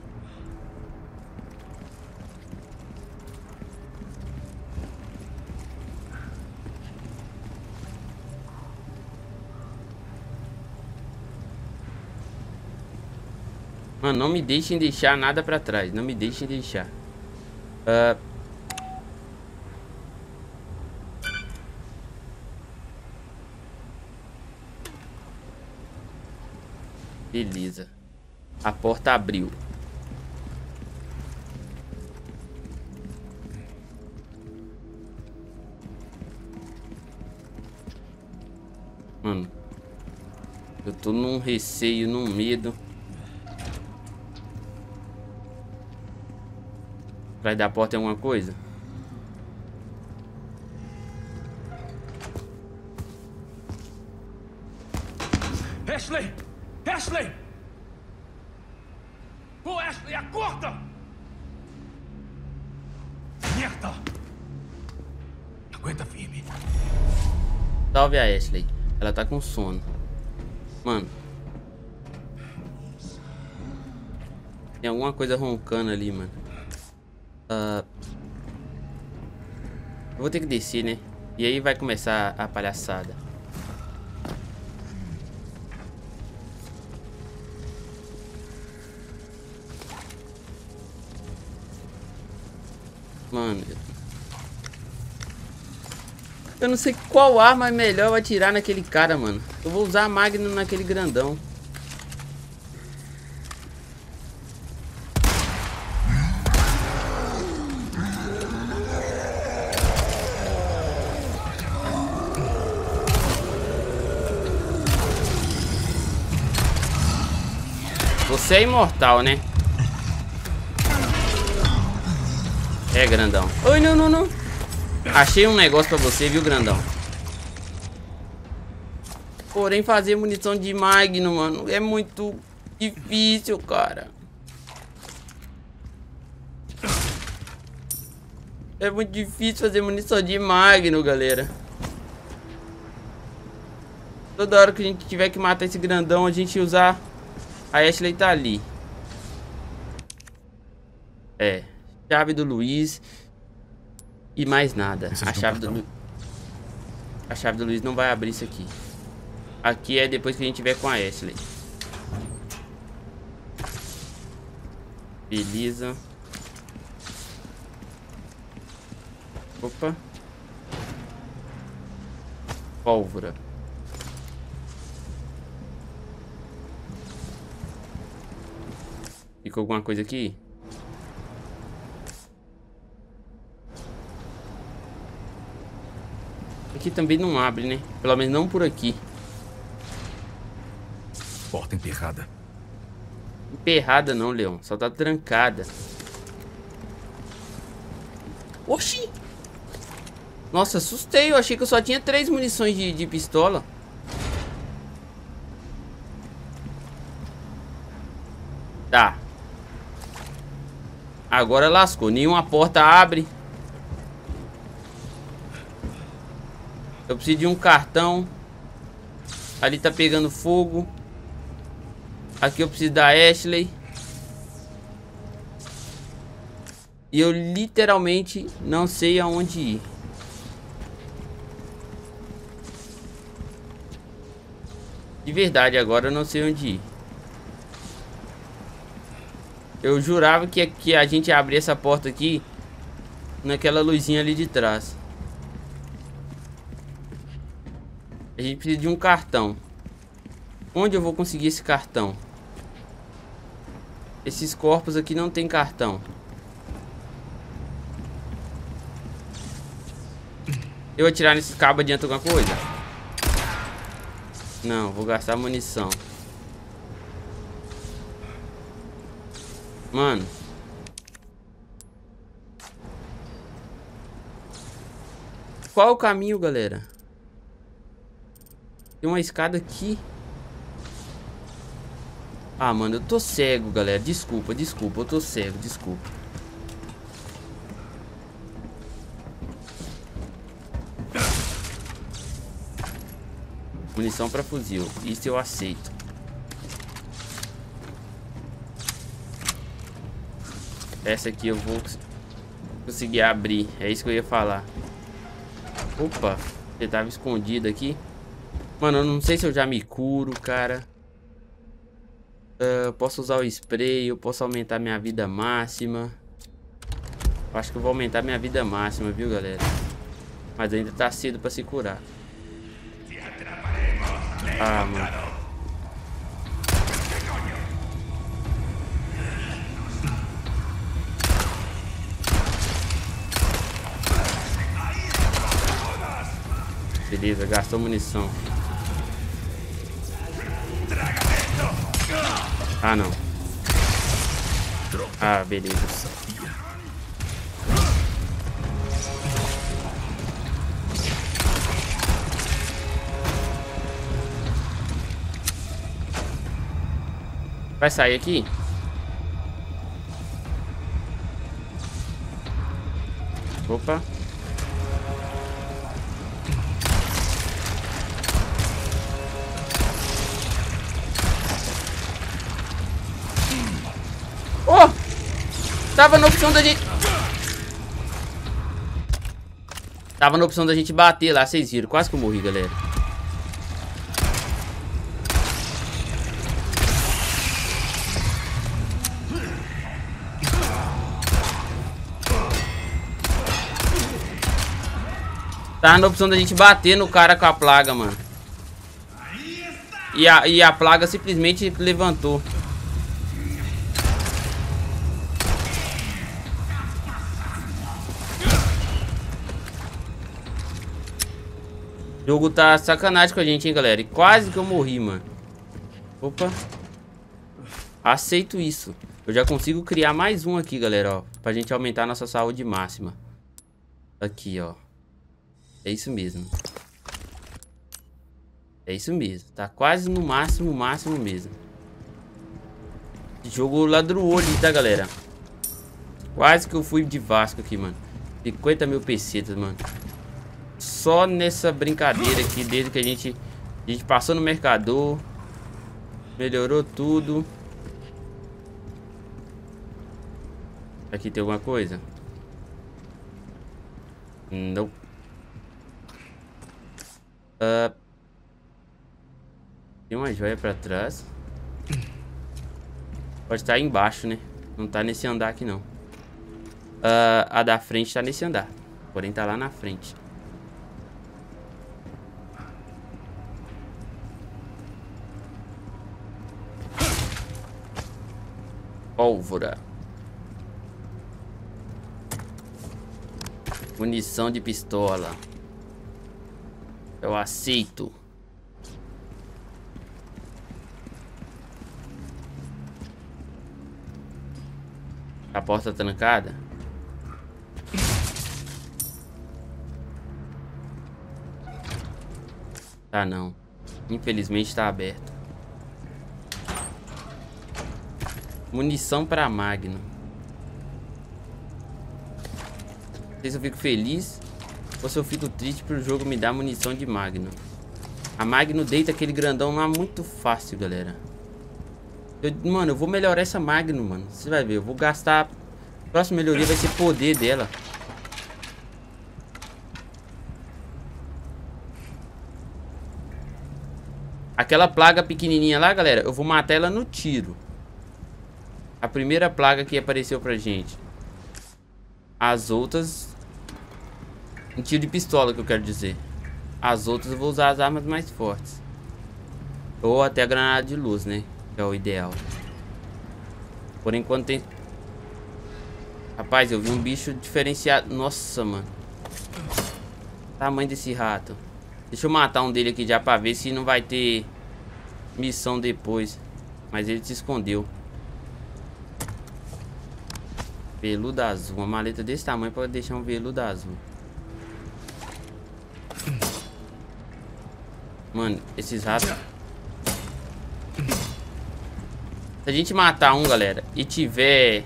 Mano, não me deixem deixar nada pra trás. Não me deixem deixar. Uh... Beleza. A porta abriu. Mano, eu tô num receio, num medo. Atrás da porta tem alguma coisa? Ashley! Ashley! Ô, Ashley, acorda! Merda! Aguenta firme. Salve a Ashley. Ela tá com sono. Mano. Tem alguma coisa roncando ali, mano. Uh, eu vou ter que descer, né? E aí vai começar a palhaçada. Mano, eu não sei qual arma é melhor atirar naquele cara, mano. Eu vou usar a Magnum naquele grandão. Você é imortal, né? É, grandão. Oi, não, não, não. Achei um negócio pra você, viu, grandão? Porém, fazer munição de Magnum, mano, é muito difícil, cara. É muito difícil fazer munição de Magnum, galera. Toda hora que a gente tiver que matar esse grandão, a gente usar... A Ashley tá ali. É. Chave do Luiz. E mais nada. A chave do Lu... A chave do Luiz não vai abrir isso aqui. Aqui é depois que a gente tiver com a Ashley. Beleza. Opa. Pólvora. Ficou alguma coisa aqui? Aqui também não abre, né? Pelo menos não por aqui. Porta emperrada. Emperrada não, Leon. Só tá trancada. Oxi! Nossa, assustei. Eu achei que eu só tinha três munições de, de pistola. Tá. Agora lascou. Nenhuma porta abre. Eu preciso de um cartão. Ali tá pegando fogo. Aqui eu preciso da Ashley. E eu literalmente não sei aonde ir. De verdade, agora eu não sei onde ir. Eu jurava que, que a gente ia abrir essa porta aqui naquela luzinha ali de trás. A gente precisa de um cartão. Onde eu vou conseguir esse cartão? Esses corpos aqui não tem cartão. Eu atirar nesses cabos adianta alguma coisa? Não, vou gastar munição. Mano. Qual é o caminho, galera? Tem uma escada aqui. Ah, mano, eu tô cego, galera. Desculpa, desculpa, eu tô cego, desculpa. Munição pra fuzil. Isso eu aceito. Essa aqui eu vou conseguir abrir. É isso que eu ia falar. Opa, ele tava escondido aqui. Mano, eu não sei se eu já me curo, cara. Uh, posso usar o spray. Eu posso aumentar minha vida máxima. Eu acho que eu vou aumentar minha vida máxima, viu, galera? Mas ainda tá cedo pra se curar. Ah, mano. Beleza, gastou munição. Ah, não. Ah, beleza. Vai sair aqui? Opa. Oh! Tava na opção da gente... Tava na opção da gente bater lá, vocês viram. Quase que eu morri, galera. Tava na opção da gente bater no cara com a plaga, mano. E a, e a plaga simplesmente levantou. O jogo tá sacanagem com a gente, hein, galera. E quase que eu morri, mano. Opa. Aceito isso. Eu já consigo criar mais um aqui, galera, ó. Pra gente aumentar a nossa saúde máxima. Aqui, ó. É isso mesmo. É isso mesmo. Tá quase no máximo, máximo mesmo. Jogo ladruou ali, tá, galera? Quase que eu fui de Vasco aqui, mano. cinquenta mil pesetas, mano. Só nessa brincadeira aqui, desde que a gente, a gente passou no mercador. Melhorou tudo. Aqui tem alguma coisa? Não. Uh, tem uma joia pra trás. Pode estar aí embaixo, né? Não tá nesse andar aqui, não. Uh, a da frente tá nesse andar. Porém tá lá na frente. Pólvora. Munição de pistola. Eu aceito. A porta trancada. Tá não. Infelizmente tá aberto. Munição pra Magnum. Não sei se eu fico feliz ou se eu fico triste pro jogo me dar munição de Magnum. A Magnum deita aquele grandão lá muito fácil, galera. Eu, mano, eu vou melhorar essa Magnum, mano. Você vai ver, eu vou gastar. A próxima melhoria vai ser poder dela. Aquela plaga pequenininha lá, galera, eu vou matar ela no tiro. A primeira plaga que apareceu pra gente. As outras... Um tiro de pistola, que eu quero dizer. As outras eu vou usar as armas mais fortes. Ou até a granada de luz, né? Que é o ideal. Por enquanto tem... Rapaz, eu vi um bicho diferenciado. Nossa, mano. Tamanho desse rato. Deixa eu matar um dele aqui já pra ver se não vai ter missão depois. Mas ele se escondeu. Veludo azul. Uma maleta desse tamanho pra deixar um veludo azul. Mano, esses ratos... Se a gente matar um, galera, e tiver...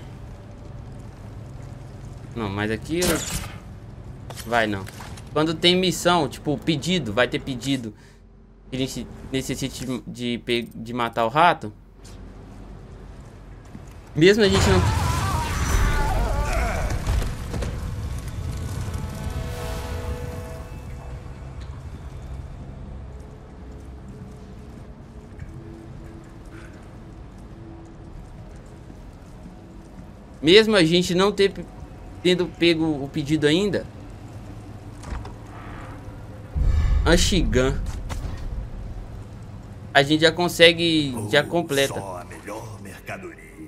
Não, mas aqui... Vai não. Quando tem missão, tipo, pedido, vai ter pedido que a gente necessite de, de, de matar o rato. Mesmo a gente não... Mesmo a gente não ter tendo pego o pedido ainda. Anchigan. A gente já consegue, já completa. Só a melhor mercadoria.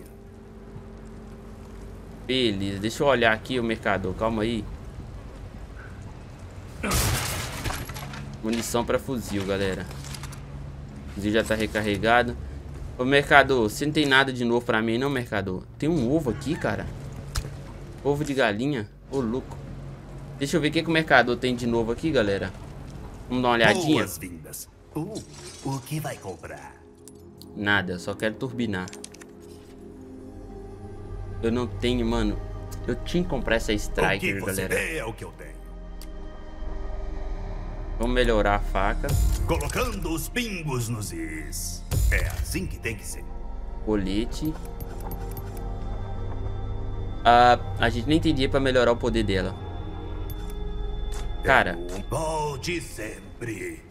Beleza, deixa eu olhar aqui o mercador, calma aí. Munição para fuzil, galera. O fuzil já tá recarregado. Ô, mercador, você não tem nada de novo pra mim, não, mercador? Tem um ovo aqui, cara. Ovo de galinha. Ô, louco. Deixa eu ver o que, que o mercador tem de novo aqui, galera. Vamos dar uma olhadinha. Boas-vindas. Uh, o que vai comprar? Nada, eu só quero turbinar. Eu não tenho, mano. Eu tinha que comprar essa Striker, o que você galera. vê é o que eu tenho. Vamos melhorar a faca. Colocando os pingos nos is. É assim que tem que ser. Colete. Ah, a gente nem tem dinheiro pra melhorar o poder dela. Cara. Volte sempre.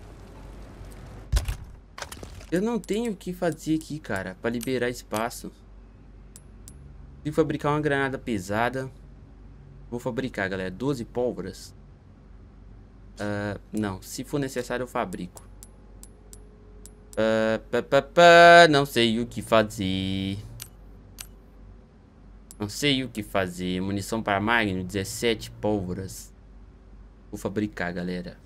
Eu não tenho o que fazer aqui, cara, pra liberar espaço. Se fabricar uma granada pesada. Vou fabricar, galera, doze pólvoras. Uh, não, se for necessário eu fabrico. Uh, pá, pá, pá, não sei o que fazer. Não sei o que fazer. Munição para Magnum, dezessete pólvoras. Vou fabricar, galera.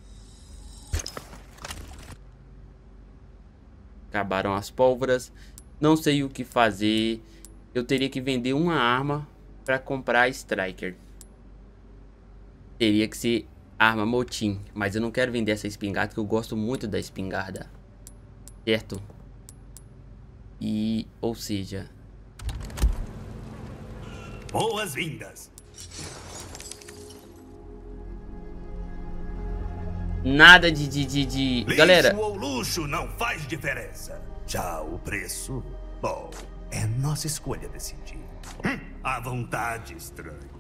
Acabaram as pólvoras. Não sei o que fazer. Eu teria que vender uma arma para comprar a Striker. Teria que ser arma motim. Mas eu não quero vender essa espingarda, porque eu gosto muito da espingarda. Certo? E, ou seja... Boas-vindas. Nada de, de, de, de... Lixo Galera... ou luxo não faz diferença. Já o preço, bom, é nossa escolha decidir. Hum, à vontade, estranho.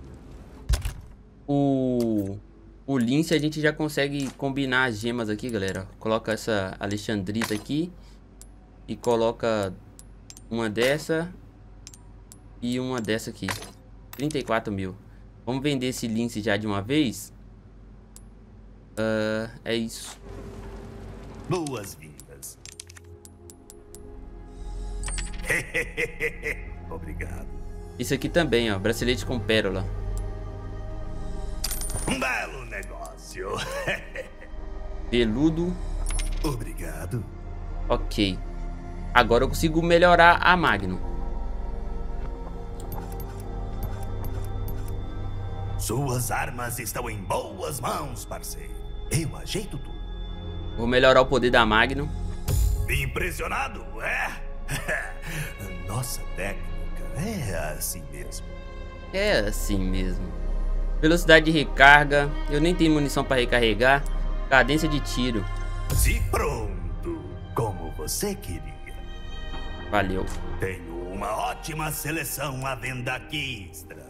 O... O lince a gente já consegue combinar as gemas aqui, galera. Coloca essa Alexandrita aqui. E coloca uma dessa. E uma dessa aqui. trinta e quatro mil. Vamos vender esse lince já de uma vez. Uh, é isso. Boas-vindas. Obrigado. Isso aqui também, ó. Bracelete com pérola. Um belo negócio. Peludo. Obrigado. Ok. Agora eu consigo melhorar a Magnum. Suas armas estão em boas mãos, parceiro. Eu ajeito tudo. Vou melhorar o poder da Magnum. Impressionado, é? Nossa técnica é assim mesmo. É assim mesmo. Velocidade de recarga. Eu nem tenho munição para recarregar. Cadência de tiro. Se pronto, como você queria. Valeu. Tenho uma ótima seleção à venda aqui, estranho.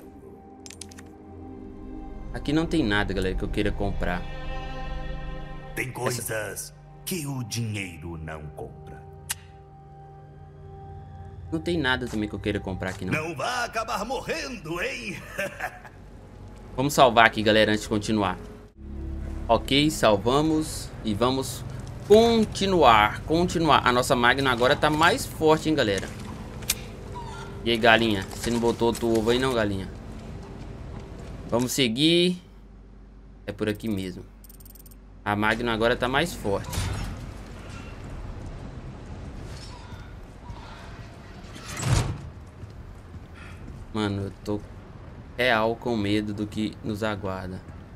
Aqui não tem nada, galera, que eu queira comprar. Tem coisas Essa... que o dinheiro não compra. Não tem nada também que eu queira comprar aqui, não. Não vai acabar morrendo, hein? Vamos salvar aqui, galera, antes de continuar. Ok, salvamos. E vamos continuar. Continuar. A nossa Magnum agora tá mais forte, hein, galera. E aí, galinha? Você não botou outro ovo aí, não, galinha? Vamos seguir. É por aqui mesmo. A Magnum agora tá mais forte. Mano, eu tô real com medo do que nos aguarda.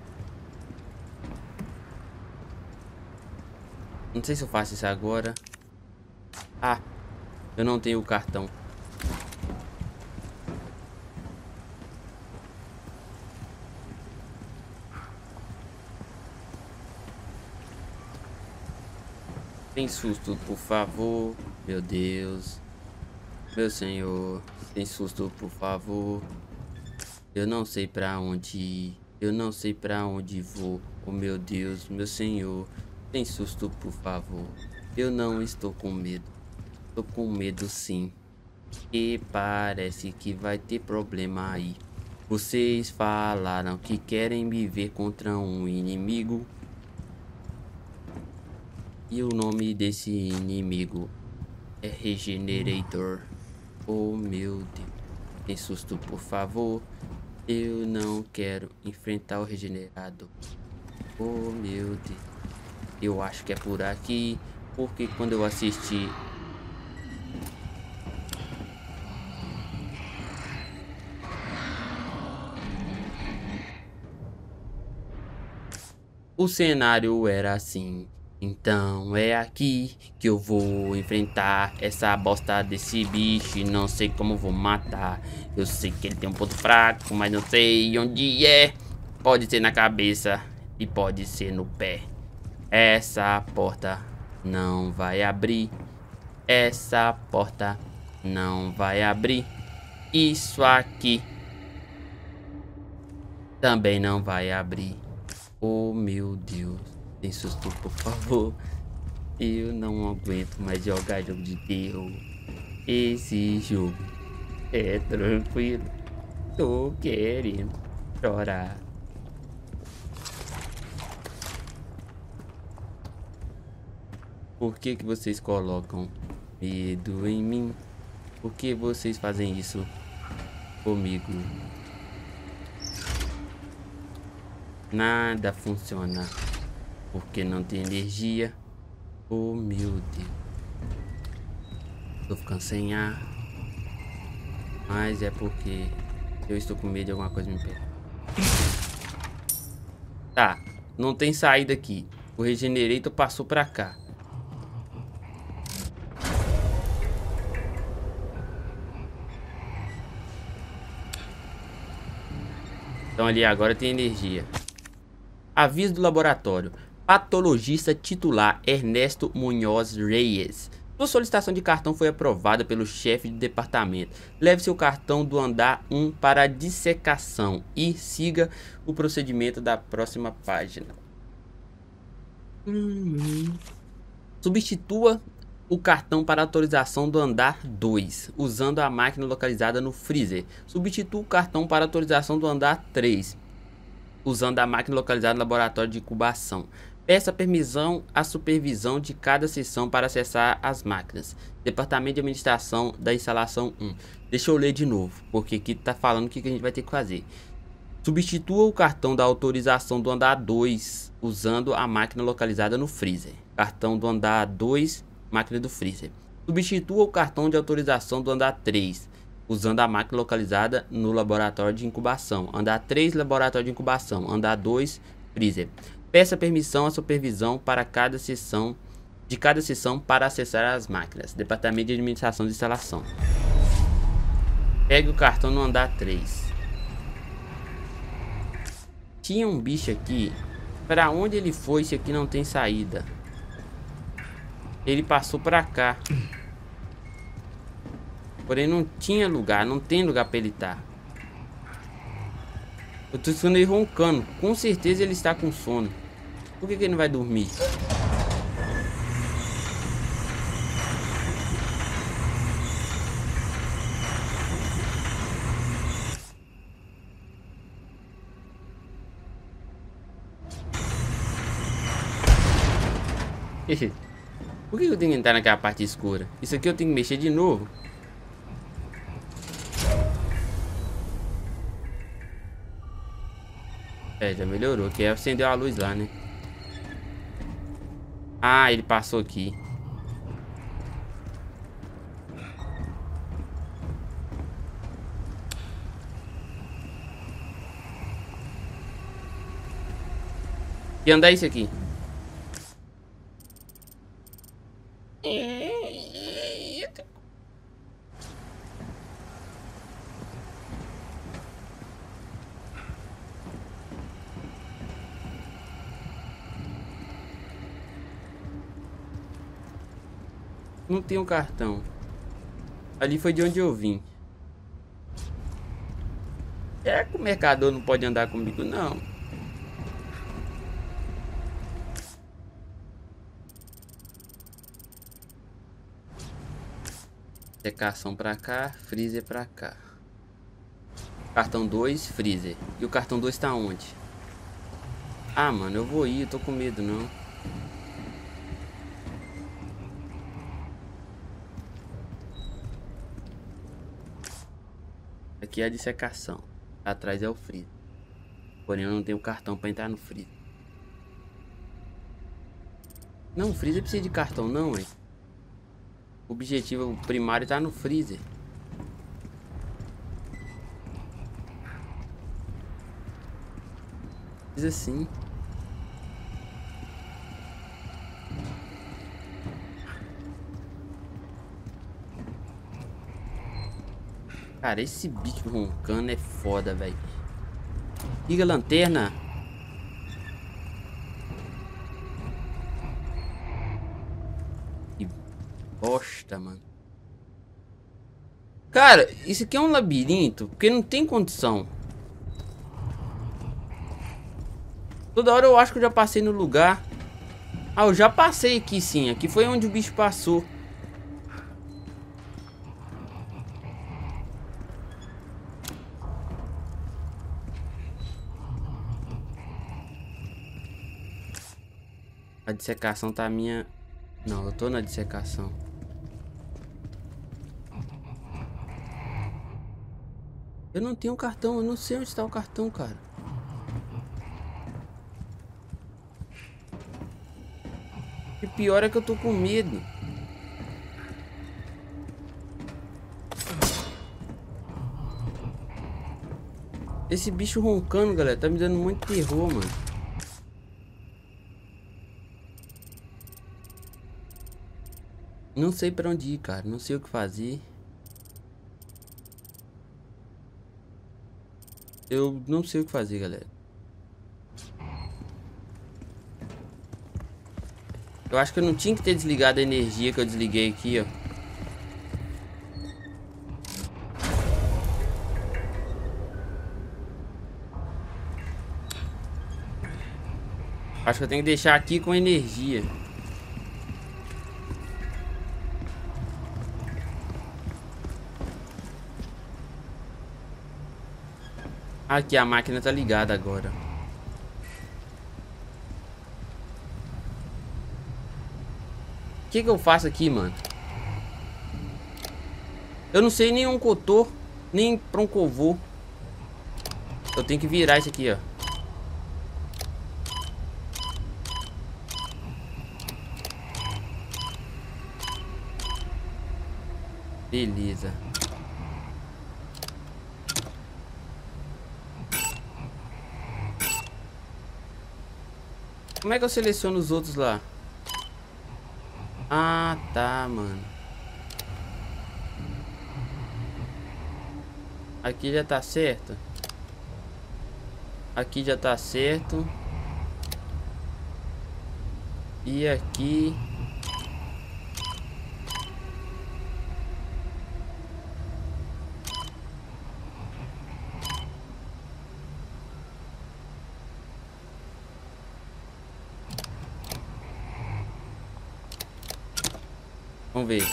Não sei se eu faço isso agora. Ah, eu não tenho o cartão. Sem susto, por favor. Meu Deus. Meu senhor. Sem susto, por favor. Eu não sei pra onde ir. Eu não sei pra onde vou. Oh, meu Deus, meu senhor. Sem susto, por favor. Eu não estou com medo. Estou com medo, sim. E parece que vai ter problema aí. Vocês falaram que querem me ver contra um inimigo. E o nome desse inimigo é Regenerator. Oh, meu Deus. Sem susto, por favor. Eu não quero enfrentar o Regenerador. Oh, meu Deus. Eu acho que é por aqui. Porque quando eu assisti... o cenário era assim. Então é aqui que eu vou enfrentar essa bosta desse bicho. Não sei como vou matar. Eu sei que ele tem um ponto fraco, mas não sei onde é. Pode ser na cabeça e pode ser no pé. Essa porta não vai abrir. Essa porta não vai abrir. Isso aqui também não vai abrir. Oh, meu Deus. Sem susto, por favor. Eu não aguento mais jogar jogo de terror. Esse jogo é tranquilo. Tô querendo chorar. Por que que vocês colocam medo em mim? Por que vocês fazem isso comigo? Nada funciona. Porque não tem energia. Oh, meu Deus. Tô ficando sem ar. Mas é porque eu estou com medo de alguma coisa me pegar. Tá, não tem saída aqui. O Regenerator passou pra cá. Então ali agora tem energia. Aviso do laboratório. Patologista titular Ernesto Munhoz Reyes. Sua solicitação de cartão foi aprovada pelo chefe de departamento. Leve seu cartão do andar um para a dissecação e siga o procedimento da próxima página. Hum. Substitua o cartão para autorização do andar dois, usando a máquina localizada no freezer. Substitua o cartão para autorização do andar três, usando a máquina localizada no laboratório de incubação. Peça permissão à supervisão de cada seção para acessar as máquinas. Departamento de administração da instalação um. Deixa eu ler de novo, porque aqui tá falando o que a gente vai ter que fazer. Substitua o cartão da autorização do andar dois usando a máquina localizada no freezer. Cartão do andar dois, máquina do freezer. Substitua o cartão de autorização do andar três usando a máquina localizada no laboratório de incubação. Andar três, laboratório de incubação. Andar dois, freezer. Peça permissão à supervisão para cada sessão de cada sessão para acessar as máquinas. Departamento de administração de instalação. Pegue o cartão no andar três. Tinha um bicho aqui. Para onde ele foi se aqui não tem saída? Ele passou para cá. Porém não tinha lugar, não tem lugar para ele estar. Eu tô escutando ele roncando. Com certeza ele está com sono. Por que que ele não vai dormir? Por que eu tenho que entrar naquela parte escura? Isso aqui eu tenho que mexer de novo. É, já melhorou. Que acendeu a luz lá, né? Ah, ele passou aqui. E andar isso aqui. Não tem um cartão. Ali foi de onde eu vim. É que o mercador não pode andar comigo, não. Secação pra cá, freezer pra cá. Cartão dois, freezer. E o cartão dois tá onde? Ah, mano, eu vou ir, eu tô com medo, não. Aqui é a dissecação. Atrás é o freezer. Porém eu não tenho cartão pra entrar no freezer. Não, o freezer precisa de cartão não, hein? O objetivo primário tá no freezer. Diz assim. Cara, esse bicho roncando é foda, velho. Liga a lanterna. Que bosta, mano. Cara, isso aqui é um labirinto, porque não tem condição. Toda hora eu acho que eu já passei no lugar. Ah, eu já passei aqui sim. Aqui foi onde o bicho passou. A dissecação tá minha... Não, eu tô na dissecação. Eu não tenho cartão, eu não sei onde está o cartão, cara. E pior é que eu tô com medo. Esse bicho roncando, galera, tá me dando muito terror, mano. Não sei pra onde ir, cara. Não sei o que fazer. Eu não sei o que fazer, galera. Eu acho que eu não tinha que ter desligado a energia que eu desliguei aqui, ó. Acho que eu tenho que deixar aqui com energia. Aqui a máquina tá ligada agora. O que que eu faço aqui, mano? Eu não sei nem onde eu tô, nem pra onde eu vou. Eu tenho que virar isso aqui, ó. Beleza. Como é que eu seleciono os outros lá? Ah, tá, mano. Aqui já tá certo. Aqui já tá certo. E aqui... Vamos ver.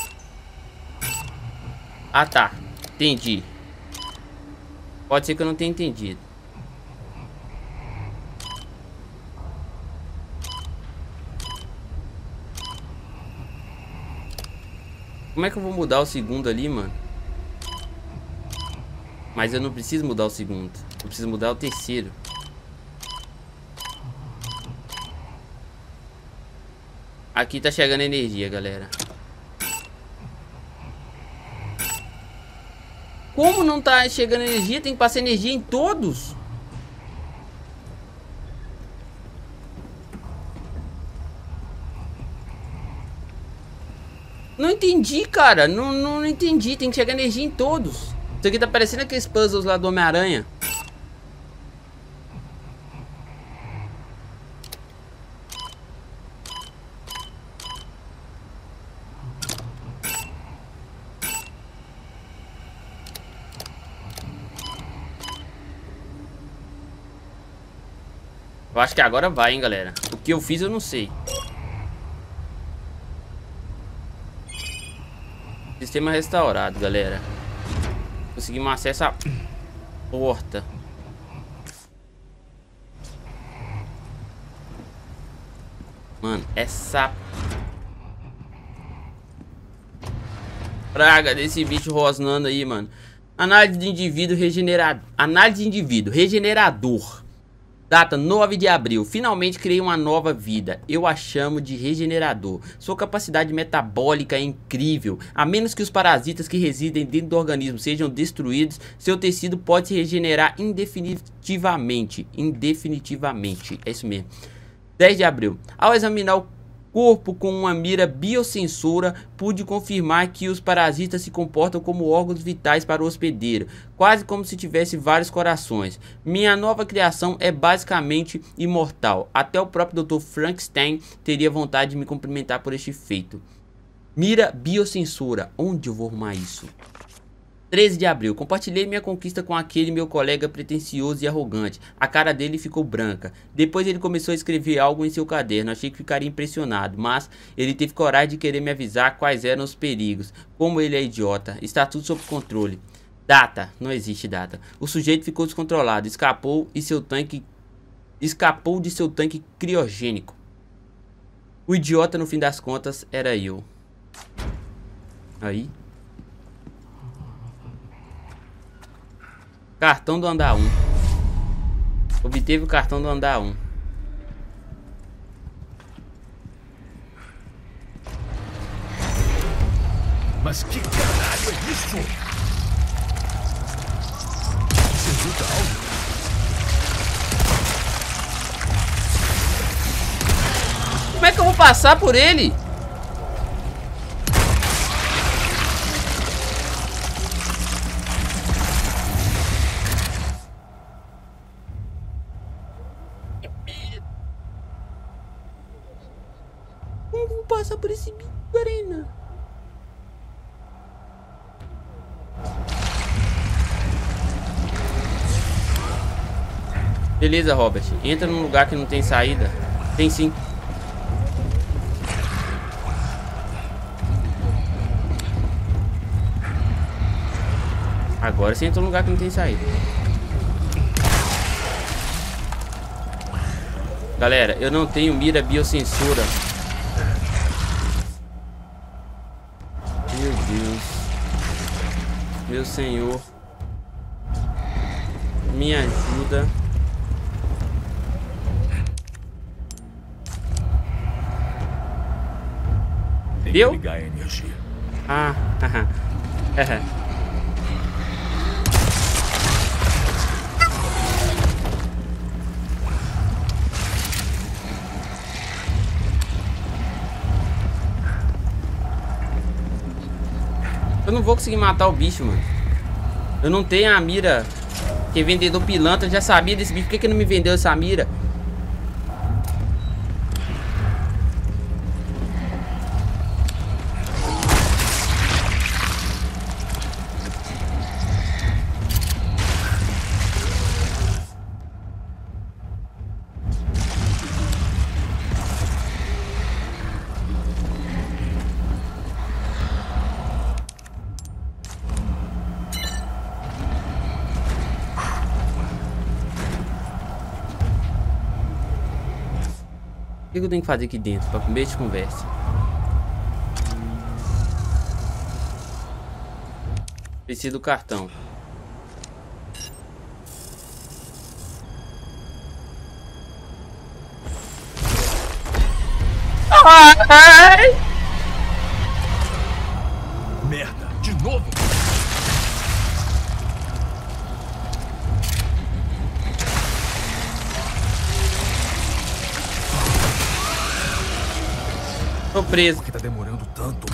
Ah, tá. Entendi. Pode ser que eu não tenha entendido. Como é que eu vou mudar o segundo ali, mano? Mas eu não preciso mudar o segundo. Eu preciso mudar o terceiro. Aqui tá chegando energia, galera. Como não tá chegando energia? Tem que passar energia em todos? Não entendi, cara. Não, não, não entendi. Tem que chegar energia em todos. Isso aqui tá parecendo aqueles puzzles lá do Homem-Aranha. Eu acho que agora vai, hein, galera. O que eu fiz eu não sei. Sistema restaurado, galera. Conseguimos acesso à porta. Mano, essa praga desse bicho rosnando aí, mano. Análise de indivíduo regenerador. Análise de indivíduo regenerador. Data nove de abril. Finalmente criei uma nova vida. Eu a chamo de regenerador. Sua capacidade metabólica é incrível. A menos que os parasitas que residem dentro do organismo sejam destruídos, seu tecido pode se regenerar indefinitivamente. Indefinitivamente. É isso mesmo. dez de abril. Ao examinar o corpo com uma mira biosensora, pude confirmar que os parasitas se comportam como órgãos vitais para o hospedeiro, quase como se tivesse vários corações. Minha nova criação é basicamente imortal. Até o próprio doutor Frankenstein teria vontade de me cumprimentar por este feito. Mira biosensora. Onde eu vou arrumar isso? treze de abril. Compartilhei minha conquista com aquele meu colega pretensioso e arrogante. A cara dele ficou branca. Depois ele começou a escrever algo em seu caderno. Achei que ficaria impressionado, mas ele teve coragem de querer me avisar quais eram os perigos. Como ele é idiota. Está tudo sob controle. Data. Não existe data. O sujeito ficou descontrolado. Escapou e seu tanque... Escapou de seu tanque criogênico. O idiota, no fim das contas, era eu. Aí... Cartão do andar um. Obteve o cartão do andar um. Mas que caralho é isso? Você escuta algo? Como é que eu vou passar por ele? Passar por esse bicho, arena. Beleza, Robert. Entra num lugar que não tem saída. Tem sim. Agora você entra num lugar que não tem saída. Galera, eu não tenho mira biosensora. Meu Deus. Meu senhor. Me ajuda. Tem Deu? que ligar a energia. Ah, haha. Eu não vou conseguir matar o bicho, mano. Eu não tenho a mira. Que vendedor pilantra já sabia desse bicho. Por que que não me vendeu essa mira? O que eu tenho que fazer aqui dentro para comer de conversa? Preciso do cartão. Ai! Merda, de novo? Tô preso. Por que tá demorando tanto?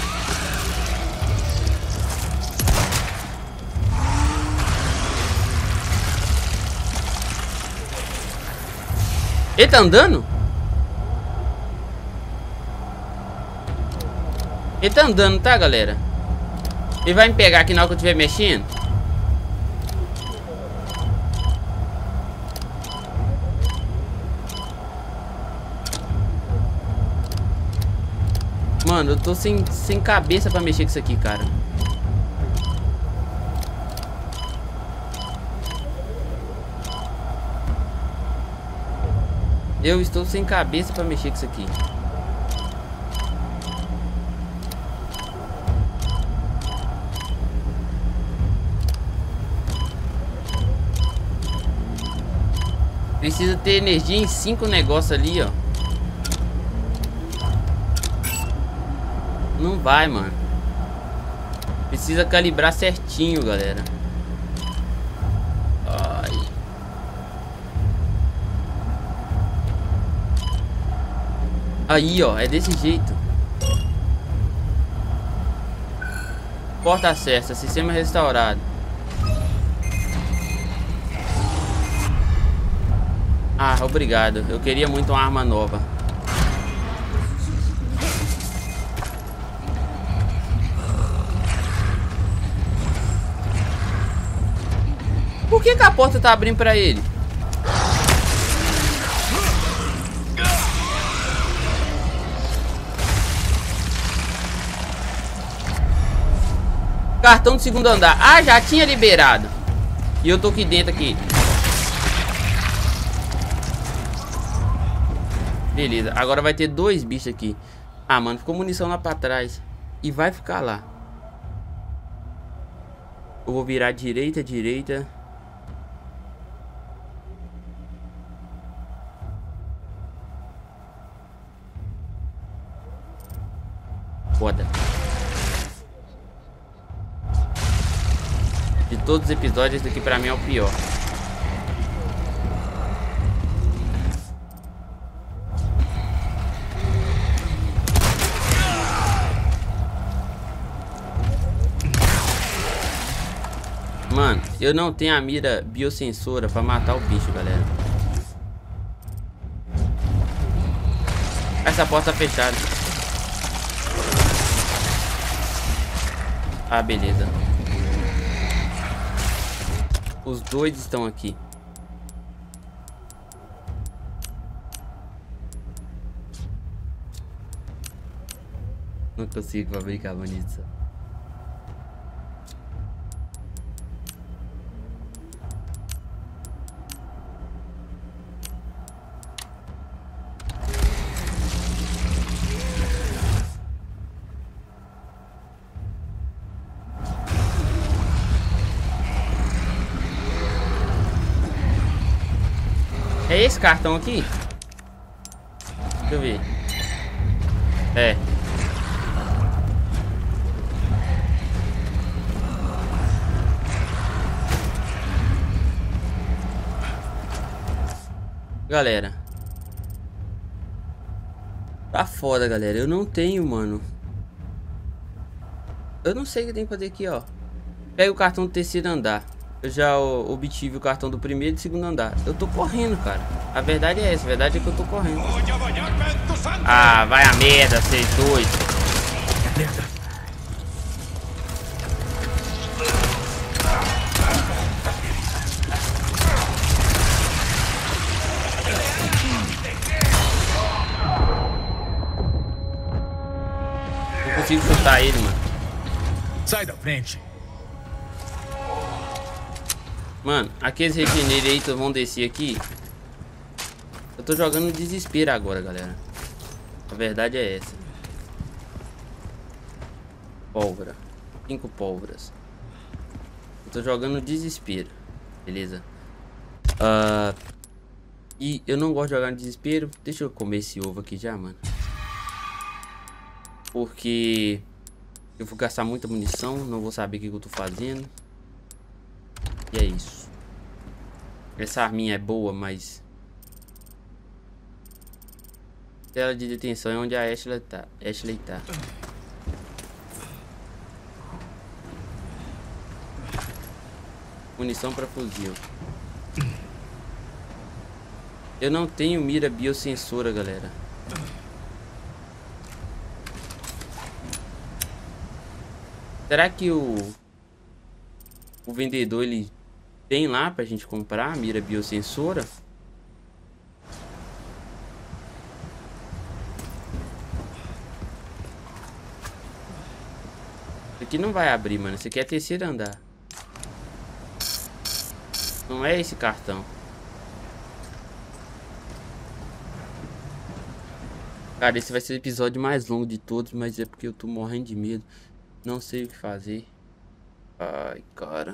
Ele tá andando? Ele tá andando, tá, galera? Ele vai me pegar aqui na hora que eu estiver mexendo? Mano, eu tô sem, sem cabeça pra mexer com isso aqui, cara. Eu estou sem cabeça pra mexer com isso aqui. Precisa ter energia em cinco negócios ali, ó. Não vai, mano. Precisa calibrar certinho, galera. Ai. Aí, ó. É desse jeito. Porta acessa. Sistema restaurado. Ah, obrigado. Eu queria muito uma arma nova. Por que que a porta tá abrindo pra ele? Cartão do segundo andar. Ah, já tinha liberado. E eu tô aqui dentro aqui. Beleza, agora vai ter dois bichos aqui. Ah, mano, ficou munição lá pra trás. E vai ficar lá. Eu vou virar direita, direita. Foda. De todos os episódios, esse daqui pra mim é o pior. Mano, eu não tenho a mira biosensora pra matar o bicho, galera. Essa porta tá fechada. Ah, beleza. Os dois estão aqui. Não consigo fabricar munição. esse cartão aqui? Deixa eu ver. É. Galera. Tá foda, galera. Eu não tenho, mano. Eu não sei o que tem que fazer aqui, ó. Pega o cartão do terceiro andar. Eu já obtive o cartão do primeiro e do segundo andar. Eu tô correndo, cara. A verdade é essa. A verdade é que eu tô correndo. Ah, vai a merda, vocês dois. Não consigo chutar ele, mano. Sai da frente. Mano, aqueles regenerators vão descer aqui. Eu tô jogando desespero agora, galera. A verdade é essa. Pólvora. Cinco pólvoras. Eu tô jogando desespero. Beleza. Uh, e eu não gosto de jogar no desespero. Deixa eu comer esse ovo aqui já, mano. Porque eu vou gastar muita munição. Não vou saber o que eu tô fazendo. E é isso. Essa arminha é boa, mas... Tela de detenção é onde a Ashley tá. Ashley tá. Munição para fuzil. Eu não tenho mira biosensora, galera. Será que o... O vendedor, ele... Tem lá pra gente comprar a mira biosensora? Isso aqui não vai abrir, mano. Isso aqui é terceiro andar. Não é esse cartão. Cara, esse vai ser o episódio mais longo de todos, mas é porque eu tô morrendo de medo. Não sei o que fazer. Ai, cara.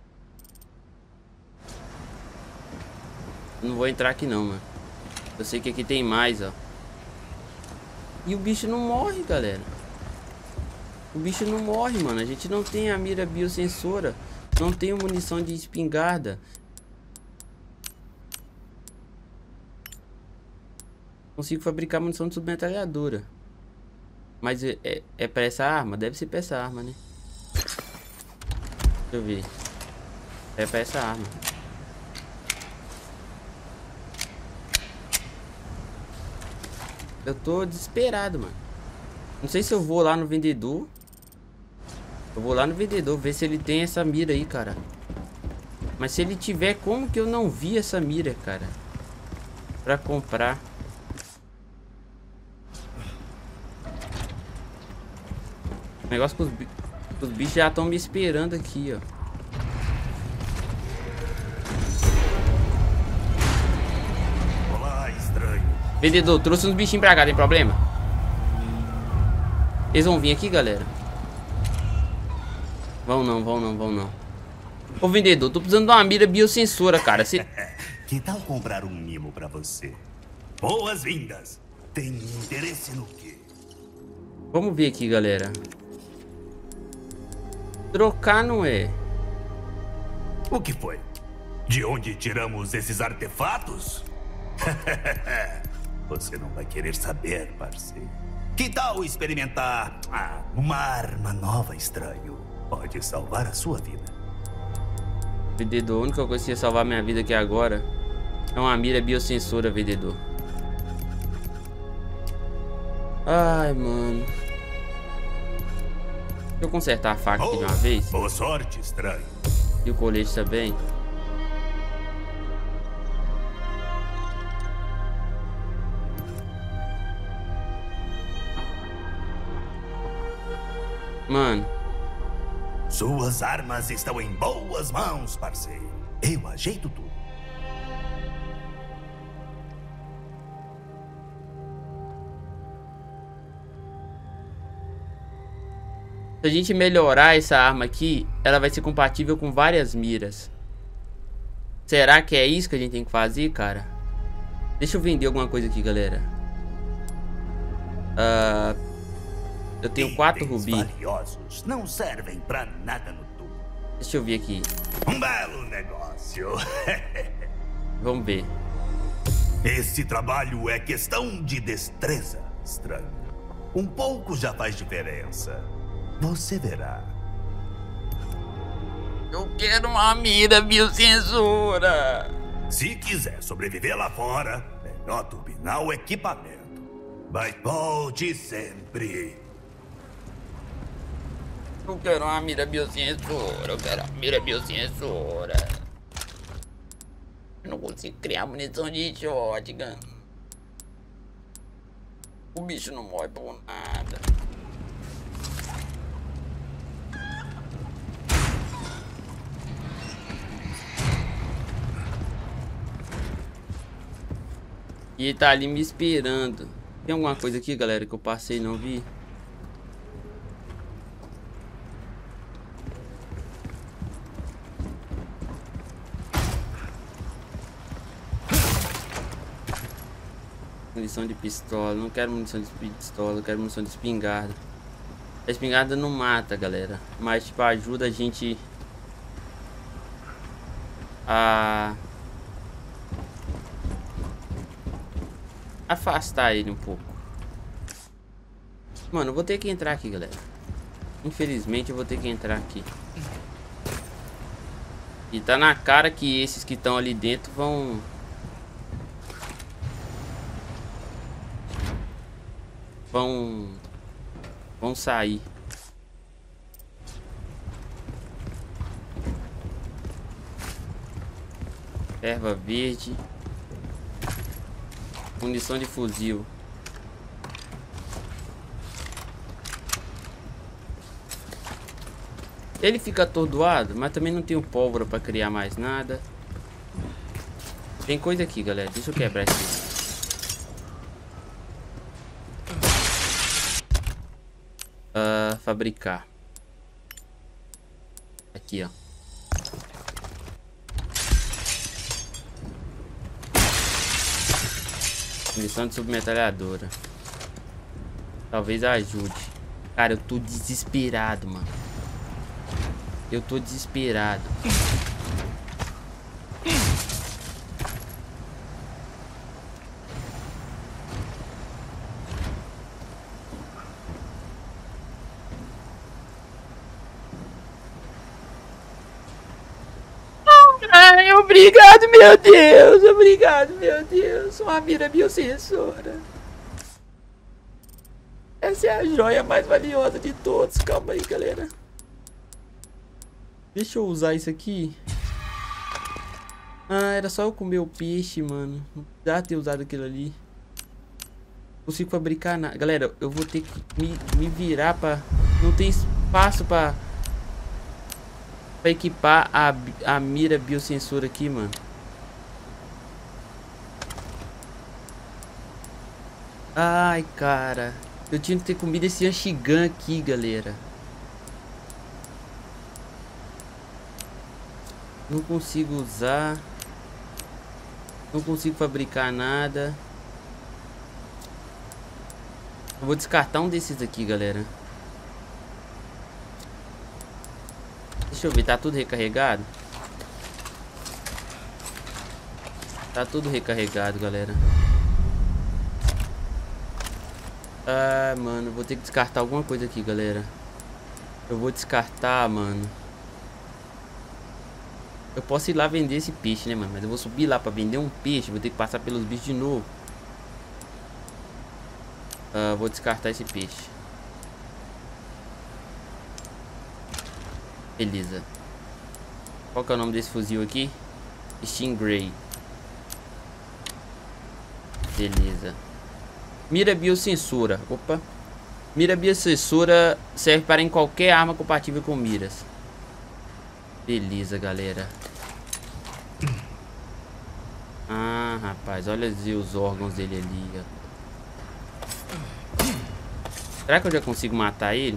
Não vou entrar aqui não, mano. Eu sei que aqui tem mais, ó. E o bicho não morre, galera. O bicho não morre, mano. A gente não tem a mira biosensora. Não tem munição de espingarda. Consigo fabricar munição de submetralhadora. Mas é, é, é pra essa arma? Deve ser pra essa arma, né? Deixa eu ver. É pra essa arma. Eu tô desesperado, mano. Não sei se eu vou lá no vendedor. Eu vou lá no vendedor ver se ele tem essa mira aí, cara. Mas se ele tiver, como que eu não vi essa mira, cara? Pra comprar. O negócio que os, bi os bichos já estão me esperando aqui, ó. Olá, estranho. Vendedor, trouxe uns bichinhos pra cá, tem problema? Eles vão vir aqui, galera? Vão não, vão não, vão não. Ô vendedor, tô precisando de uma mira biosensora, cara. Se... Que tal comprar um mimo pra você? Boas-vindas. Tem interesse no quê? Vamos ver aqui, galera. Trocar não é. O que foi? De onde tiramos esses artefatos? Você não vai querer saber, parceiro. Que tal experimentar ah, uma arma nova, estranho? Pode salvar a sua vida. Vendedor, a única coisa que ia salvar minha vida aqui agora é uma mira biosensora, vendedor. Ai, mano. Deixa eu consertar a faca aqui de uma vez. Boa sorte, estranho. E o colete também. Mano. Suas armas estão em boas mãos, parceiro. Eu ajeito tudo. Se a gente melhorar essa arma aqui, ela vai ser compatível com várias miras. Será que é isso que a gente tem que fazer, cara? Deixa eu vender alguma coisa aqui, galera. Uh, eu tenho quatro rubis. Valiosos não servem pra nada no tubo. Deixa eu ver aqui. Um belo negócio. Vamos ver. Esse trabalho é questão de destreza, estranho. Um pouco já faz diferença. Você verá. Eu quero uma mira biocensura. Se quiser sobreviver lá fora, melhor turbinar o equipamento. Mas volte sempre. Eu quero uma mira biocensura. Eu quero uma mira biocensura. Eu não consigo criar munição de shotgun. O bicho não morre por nada. E ele tá ali me esperando. Tem alguma coisa aqui, galera, que eu passei e não vi? Munição de pistola. Não quero munição de pistola, eu quero munição de espingarda. A espingarda não mata, galera, mas tipo ajuda a gente a afastar ele um pouco. Mano, eu vou ter que entrar aqui, galera. Infelizmente eu vou ter que entrar aqui. E tá na cara que esses que estão ali dentro vão Vão Vão sair. Erva verde. Munição de fuzil. Ele fica atordoado, mas também não tenho pólvora pra criar mais nada. Tem coisa aqui, galera. Deixa eu quebrar isso. Uh, fabricar. Aqui, ó. Munição de submetralhadora. Talvez ajude. Cara, eu tô desesperado, mano. Eu tô desesperado. Ai, obrigado, meu Deus. Obrigado, meu Deus. Uma mira biosensora. Essa é a joia mais valiosa de todos. Calma aí, galera. Deixa eu usar isso aqui. Ah, era só eu comer o peixe, mano. Não precisava ter usado aquilo ali. Não consigo fabricar nada. Galera, eu vou ter que me, me virar pra... Não tem espaço pra... Pra equipar a, a mira biosensor aqui, mano. Ai, cara. Eu tinha que ter comido esse Anshigan aqui, galera. Não consigo usar. Não consigo fabricar nada. Eu vou descartar um desses aqui, galera. Deixa eu ver, tá tudo recarregado? Tá tudo recarregado, galera. Ah, mano, vou ter que descartar alguma coisa aqui, galera. Eu vou descartar, mano. Eu posso ir lá vender esse peixe, né, mano? Mas eu vou subir lá pra vender um peixe. Vou ter que passar pelos bichos de novo. Ah, vou descartar esse peixe. Beleza. Qual que é o nome desse fuzil aqui? Stingray. Beleza. Mira biosensora. Opa. Mira biosensora serve para em qualquer arma compatível com miras. Beleza, galera. Ah, rapaz, olha os órgãos dele ali, ó. Será que eu já consigo matar ele?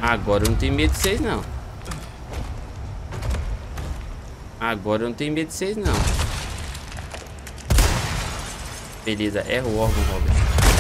Agora eu não tenho medo de vocês, não. Agora eu não tenho medo de vocês, não. Beleza, erra o órgão, Robert.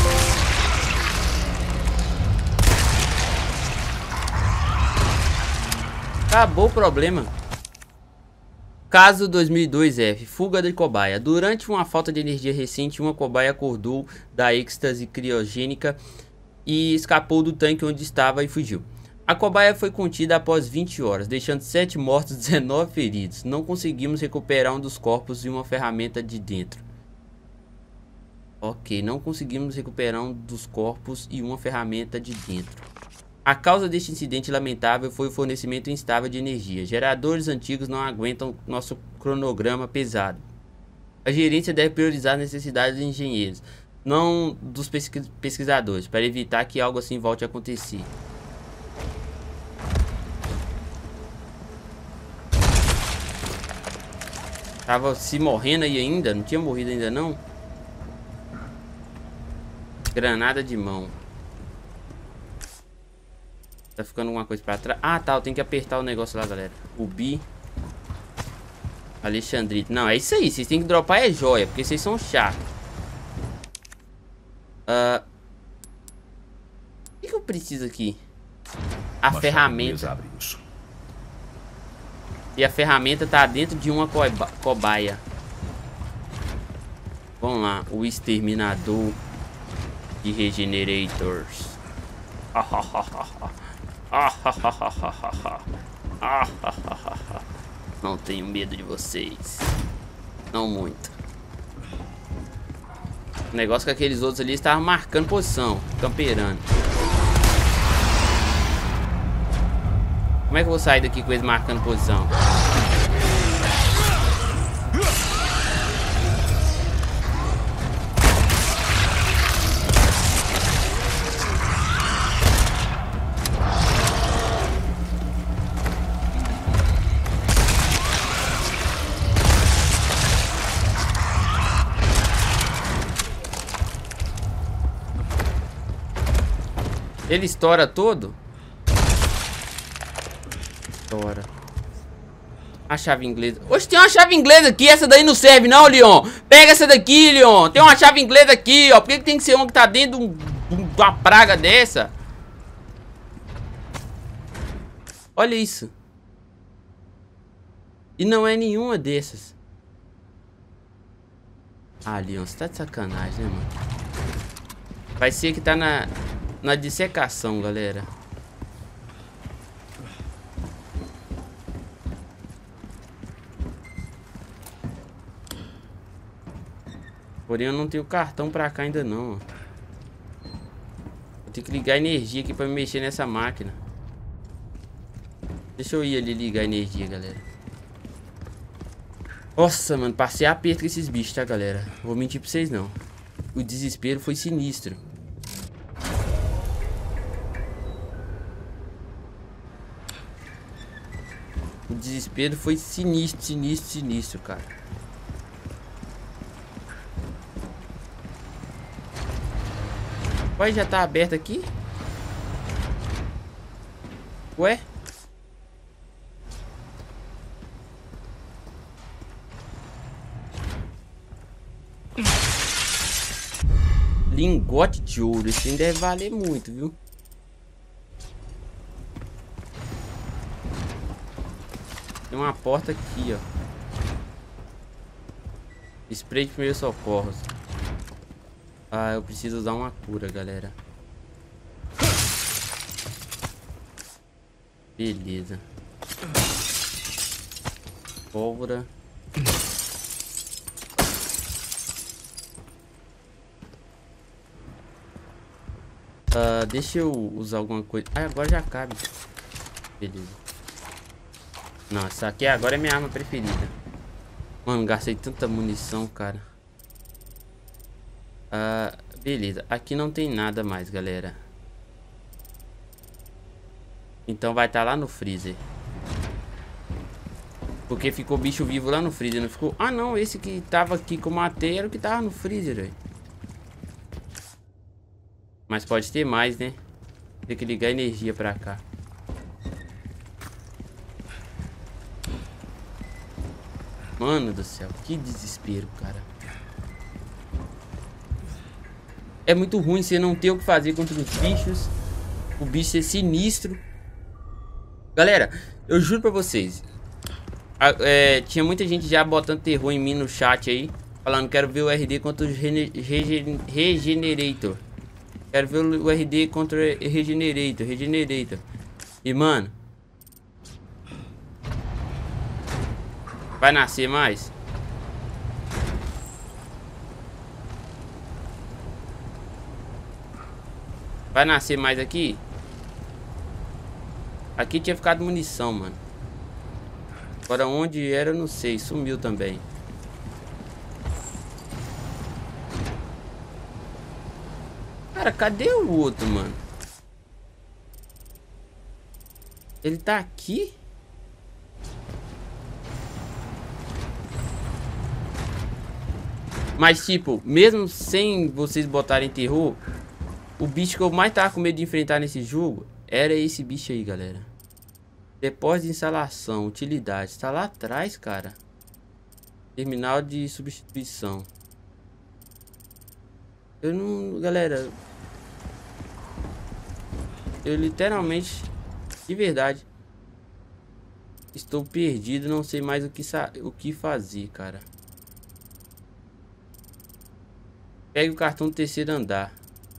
Acabou o problema. Caso dois mil e dois F. Fuga de cobaia. Durante uma falta de energia recente, uma cobaia acordou da êxtase criogênica e escapou do tanque onde estava e fugiu. A cobaia foi contida após vinte horas, deixando sete mortos e dezenove feridos. Não conseguimos recuperar um dos corpos e uma ferramenta de dentro. Ok, não conseguimos recuperar um dos corpos e uma ferramenta de dentro. A causa deste incidente lamentável foi o fornecimento instável de energia. Geradores antigos não aguentam nosso cronograma pesado. A gerência deve priorizar as necessidades dos engenheiros, não dos pesquis pesquisadores, para evitar que algo assim volte a acontecer. Tava se morrendo aí ainda? Não tinha morrido ainda não? Granada de mão. Tá ficando alguma coisa pra trás. Ah, tá. Eu tenho que apertar o negócio lá, galera. Ubi. Alexandrite. Não, é isso aí. Vocês têm que dropar é joia, porque vocês são chatos. Uh... O que, que eu preciso aqui? A Uma ferramenta. abre isso. E a ferramenta tá dentro de uma coba cobaia. Vamos lá. O exterminador de regenerators. Não tenho medo de vocês. Não muito. O negócio que aqueles outros ali estavam marcando posição, camperando. Como é que eu vou sair daqui com eles marcando posição? Ele estoura todo? Estoura. A chave inglesa. Oxe, tem uma chave inglesa aqui. Essa daí não serve não, Leon. Pega essa daqui, Leon. Tem uma chave inglesa aqui, ó. Por que, que tem que ser uma que tá dentro de, um, de uma praga dessa? Olha isso. E não é nenhuma dessas. Ah, Leon, você tá de sacanagem, né, mano? Vai ser que tá na... Na dissecação, galera. Porém, eu não tenho cartão pra cá ainda não. Vou ter que ligar a energia aqui pra me mexer nessa máquina. Deixa eu ir ali ligar a energia, galera. Nossa, mano, passei aperto com esses bichos, tá, galera? Vou mentir pra vocês, não. O desespero foi sinistro. O desespero foi sinistro, sinistro, sinistro, cara. Ué, já tá aberto aqui? Ué? Lingote de ouro. Esse ainda deve valer muito, viu? Tem uma porta aqui, ó. Spray de primeiros socorros. Ah, eu preciso usar uma cura, galera. Beleza. Pólvora. Ah, deixa eu usar alguma coisa. Ah, agora já cabe. Beleza. Não, essa aqui agora é minha arma preferida. Mano, gastei tanta munição, cara. Ah, beleza. Aqui não tem nada mais, galera. Então vai estar tá lá no freezer. Porque ficou bicho vivo lá no freezer, não ficou? Ah, não. Esse que tava aqui com a teia era o que tava no freezer, velho. Mas pode ter mais, né? Tem que ligar energia pra cá. Mano do céu, que desespero, cara. É muito ruim você não ter o que fazer contra os bichos. O bicho é sinistro. Galera, eu juro pra vocês. A, é, tinha muita gente já botando terror em mim no chat aí. Falando, quero ver o R D contra o Regen, Regen, Regenerator. Quero ver o R D contra o Regenerator. Regenerator. E, mano... vai nascer mais? Vai nascer mais aqui? Aqui tinha ficado munição, mano. Agora onde era eu não sei. Sumiu também. Cara, cadê o outro, mano? Ele tá aqui? Mas, tipo, mesmo sem vocês botarem terror, o bicho que eu mais tava com medo de enfrentar nesse jogo era esse bicho aí, galera. Depósito de instalação, utilidade. Tá lá atrás, cara. Terminal de substituição. Eu não... galera... eu literalmente... de verdade... estou perdido. Não sei mais o que, sa... o que fazer, cara. Pegue o cartão do terceiro andar.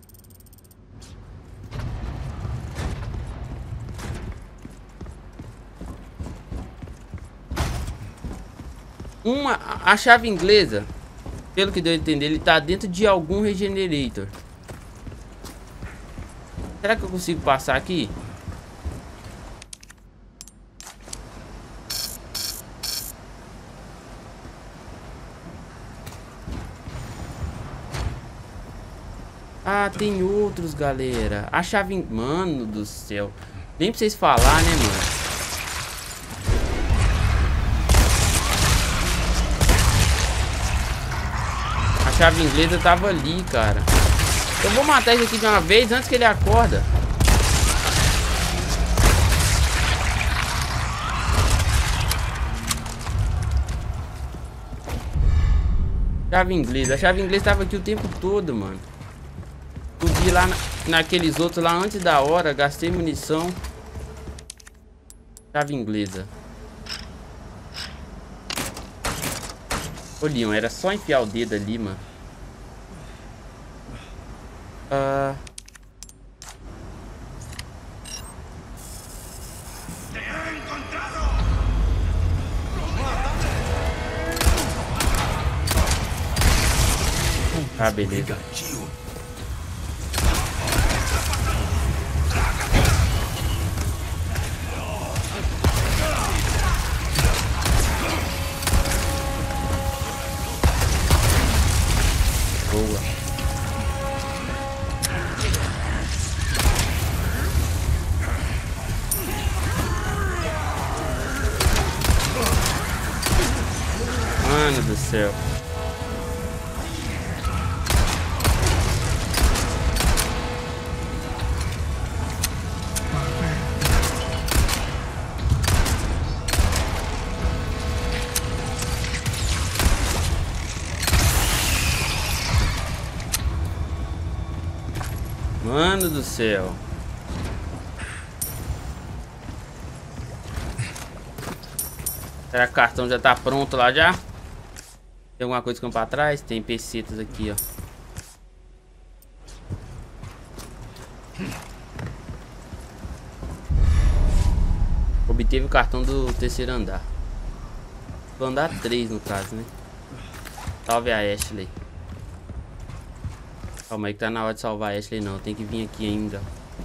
Uma, a chave inglesa, pelo que deu a entender, ele tá dentro de algum regenerator. Será que eu consigo passar aqui? Ah, tem outros, galera. A chave... mano do céu. Nem pra vocês falar, né, mano? A chave inglesa tava ali, cara. Eu vou matar ele aqui de uma vez antes que ele acorda. Chave inglesa. A chave inglesa tava aqui o tempo todo, mano. Subi lá na, naqueles outros lá antes da hora. Gastei munição. Chave inglesa. Ô, Leon, era só enfiar o dedo ali, mano. Ah... ah, beleza. Boa. Mano do céu. Mano do céu. Será que o cartão já tá pronto lá já? Tem alguma coisa que eu pra trás? Tem pesetas aqui, ó. Obteve o cartão do terceiro andar. Do andar três, no caso, né? Salve a Ashley. Calma aí que tá na hora de salvar a Ashley, não. Tem que vir aqui ainda.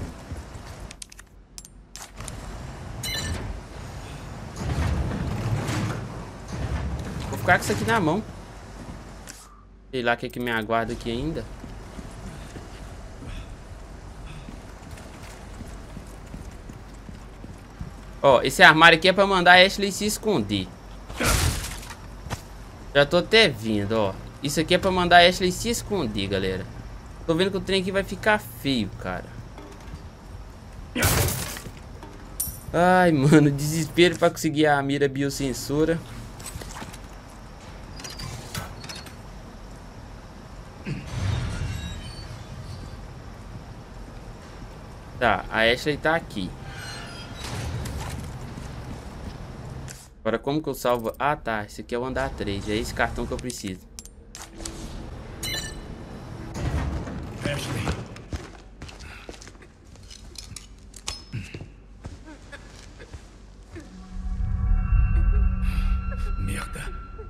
Vou ficar com isso aqui na mão. Sei lá o que é que me aguarda aqui ainda. Ó, esse armário aqui é pra mandar a Ashley se esconder. Já tô até vindo, ó. Isso aqui é pra mandar a Ashley se esconder, galera. Tô vendo que o trem aqui vai ficar feio, cara. Ai, mano, desespero pra conseguir a mira biosensora. Tá, a Ashley tá aqui. Agora como que eu salvo? Ah tá, esse aqui é o andar três. É esse cartão que eu preciso. Ashley. Merda.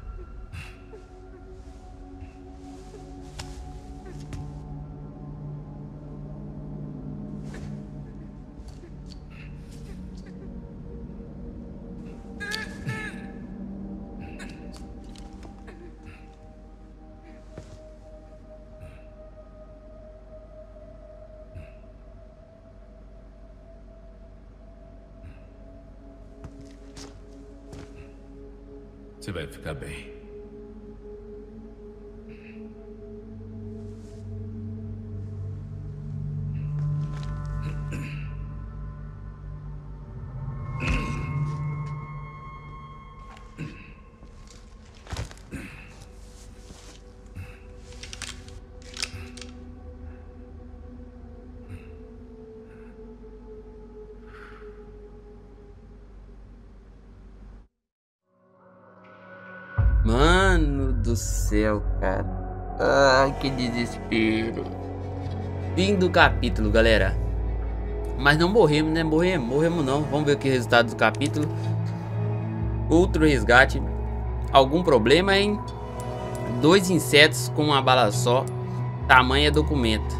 Você vai ficar bem. Mano do céu, cara. Ai, que desespero. Fim do capítulo, galera. Mas não morremos, né? Morremos, morremos não. Vamos ver aqui o resultado do capítulo. Outro resgate. Algum problema, hein? Dois insetos com uma bala só. Tamanho é documento.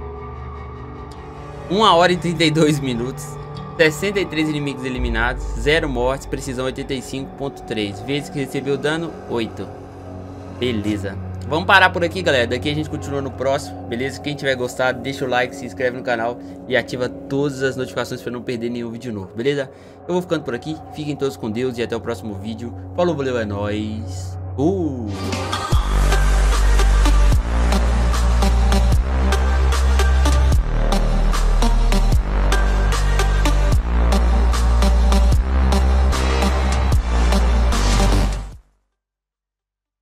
uma hora e trinta e dois minutos. sessenta e três inimigos eliminados, zero mortes, precisão oitenta e cinco ponto três. Vezes que recebeu dano, oito. Beleza. Vamos parar por aqui, galera. Daqui a gente continua no próximo, beleza? Quem tiver gostado, deixa o like, se inscreve no canal e ativa todas as notificações para não perder nenhum vídeo novo, beleza? Eu vou ficando por aqui. Fiquem todos com Deus e até o próximo vídeo. Falou, valeu, é nóis. Uh!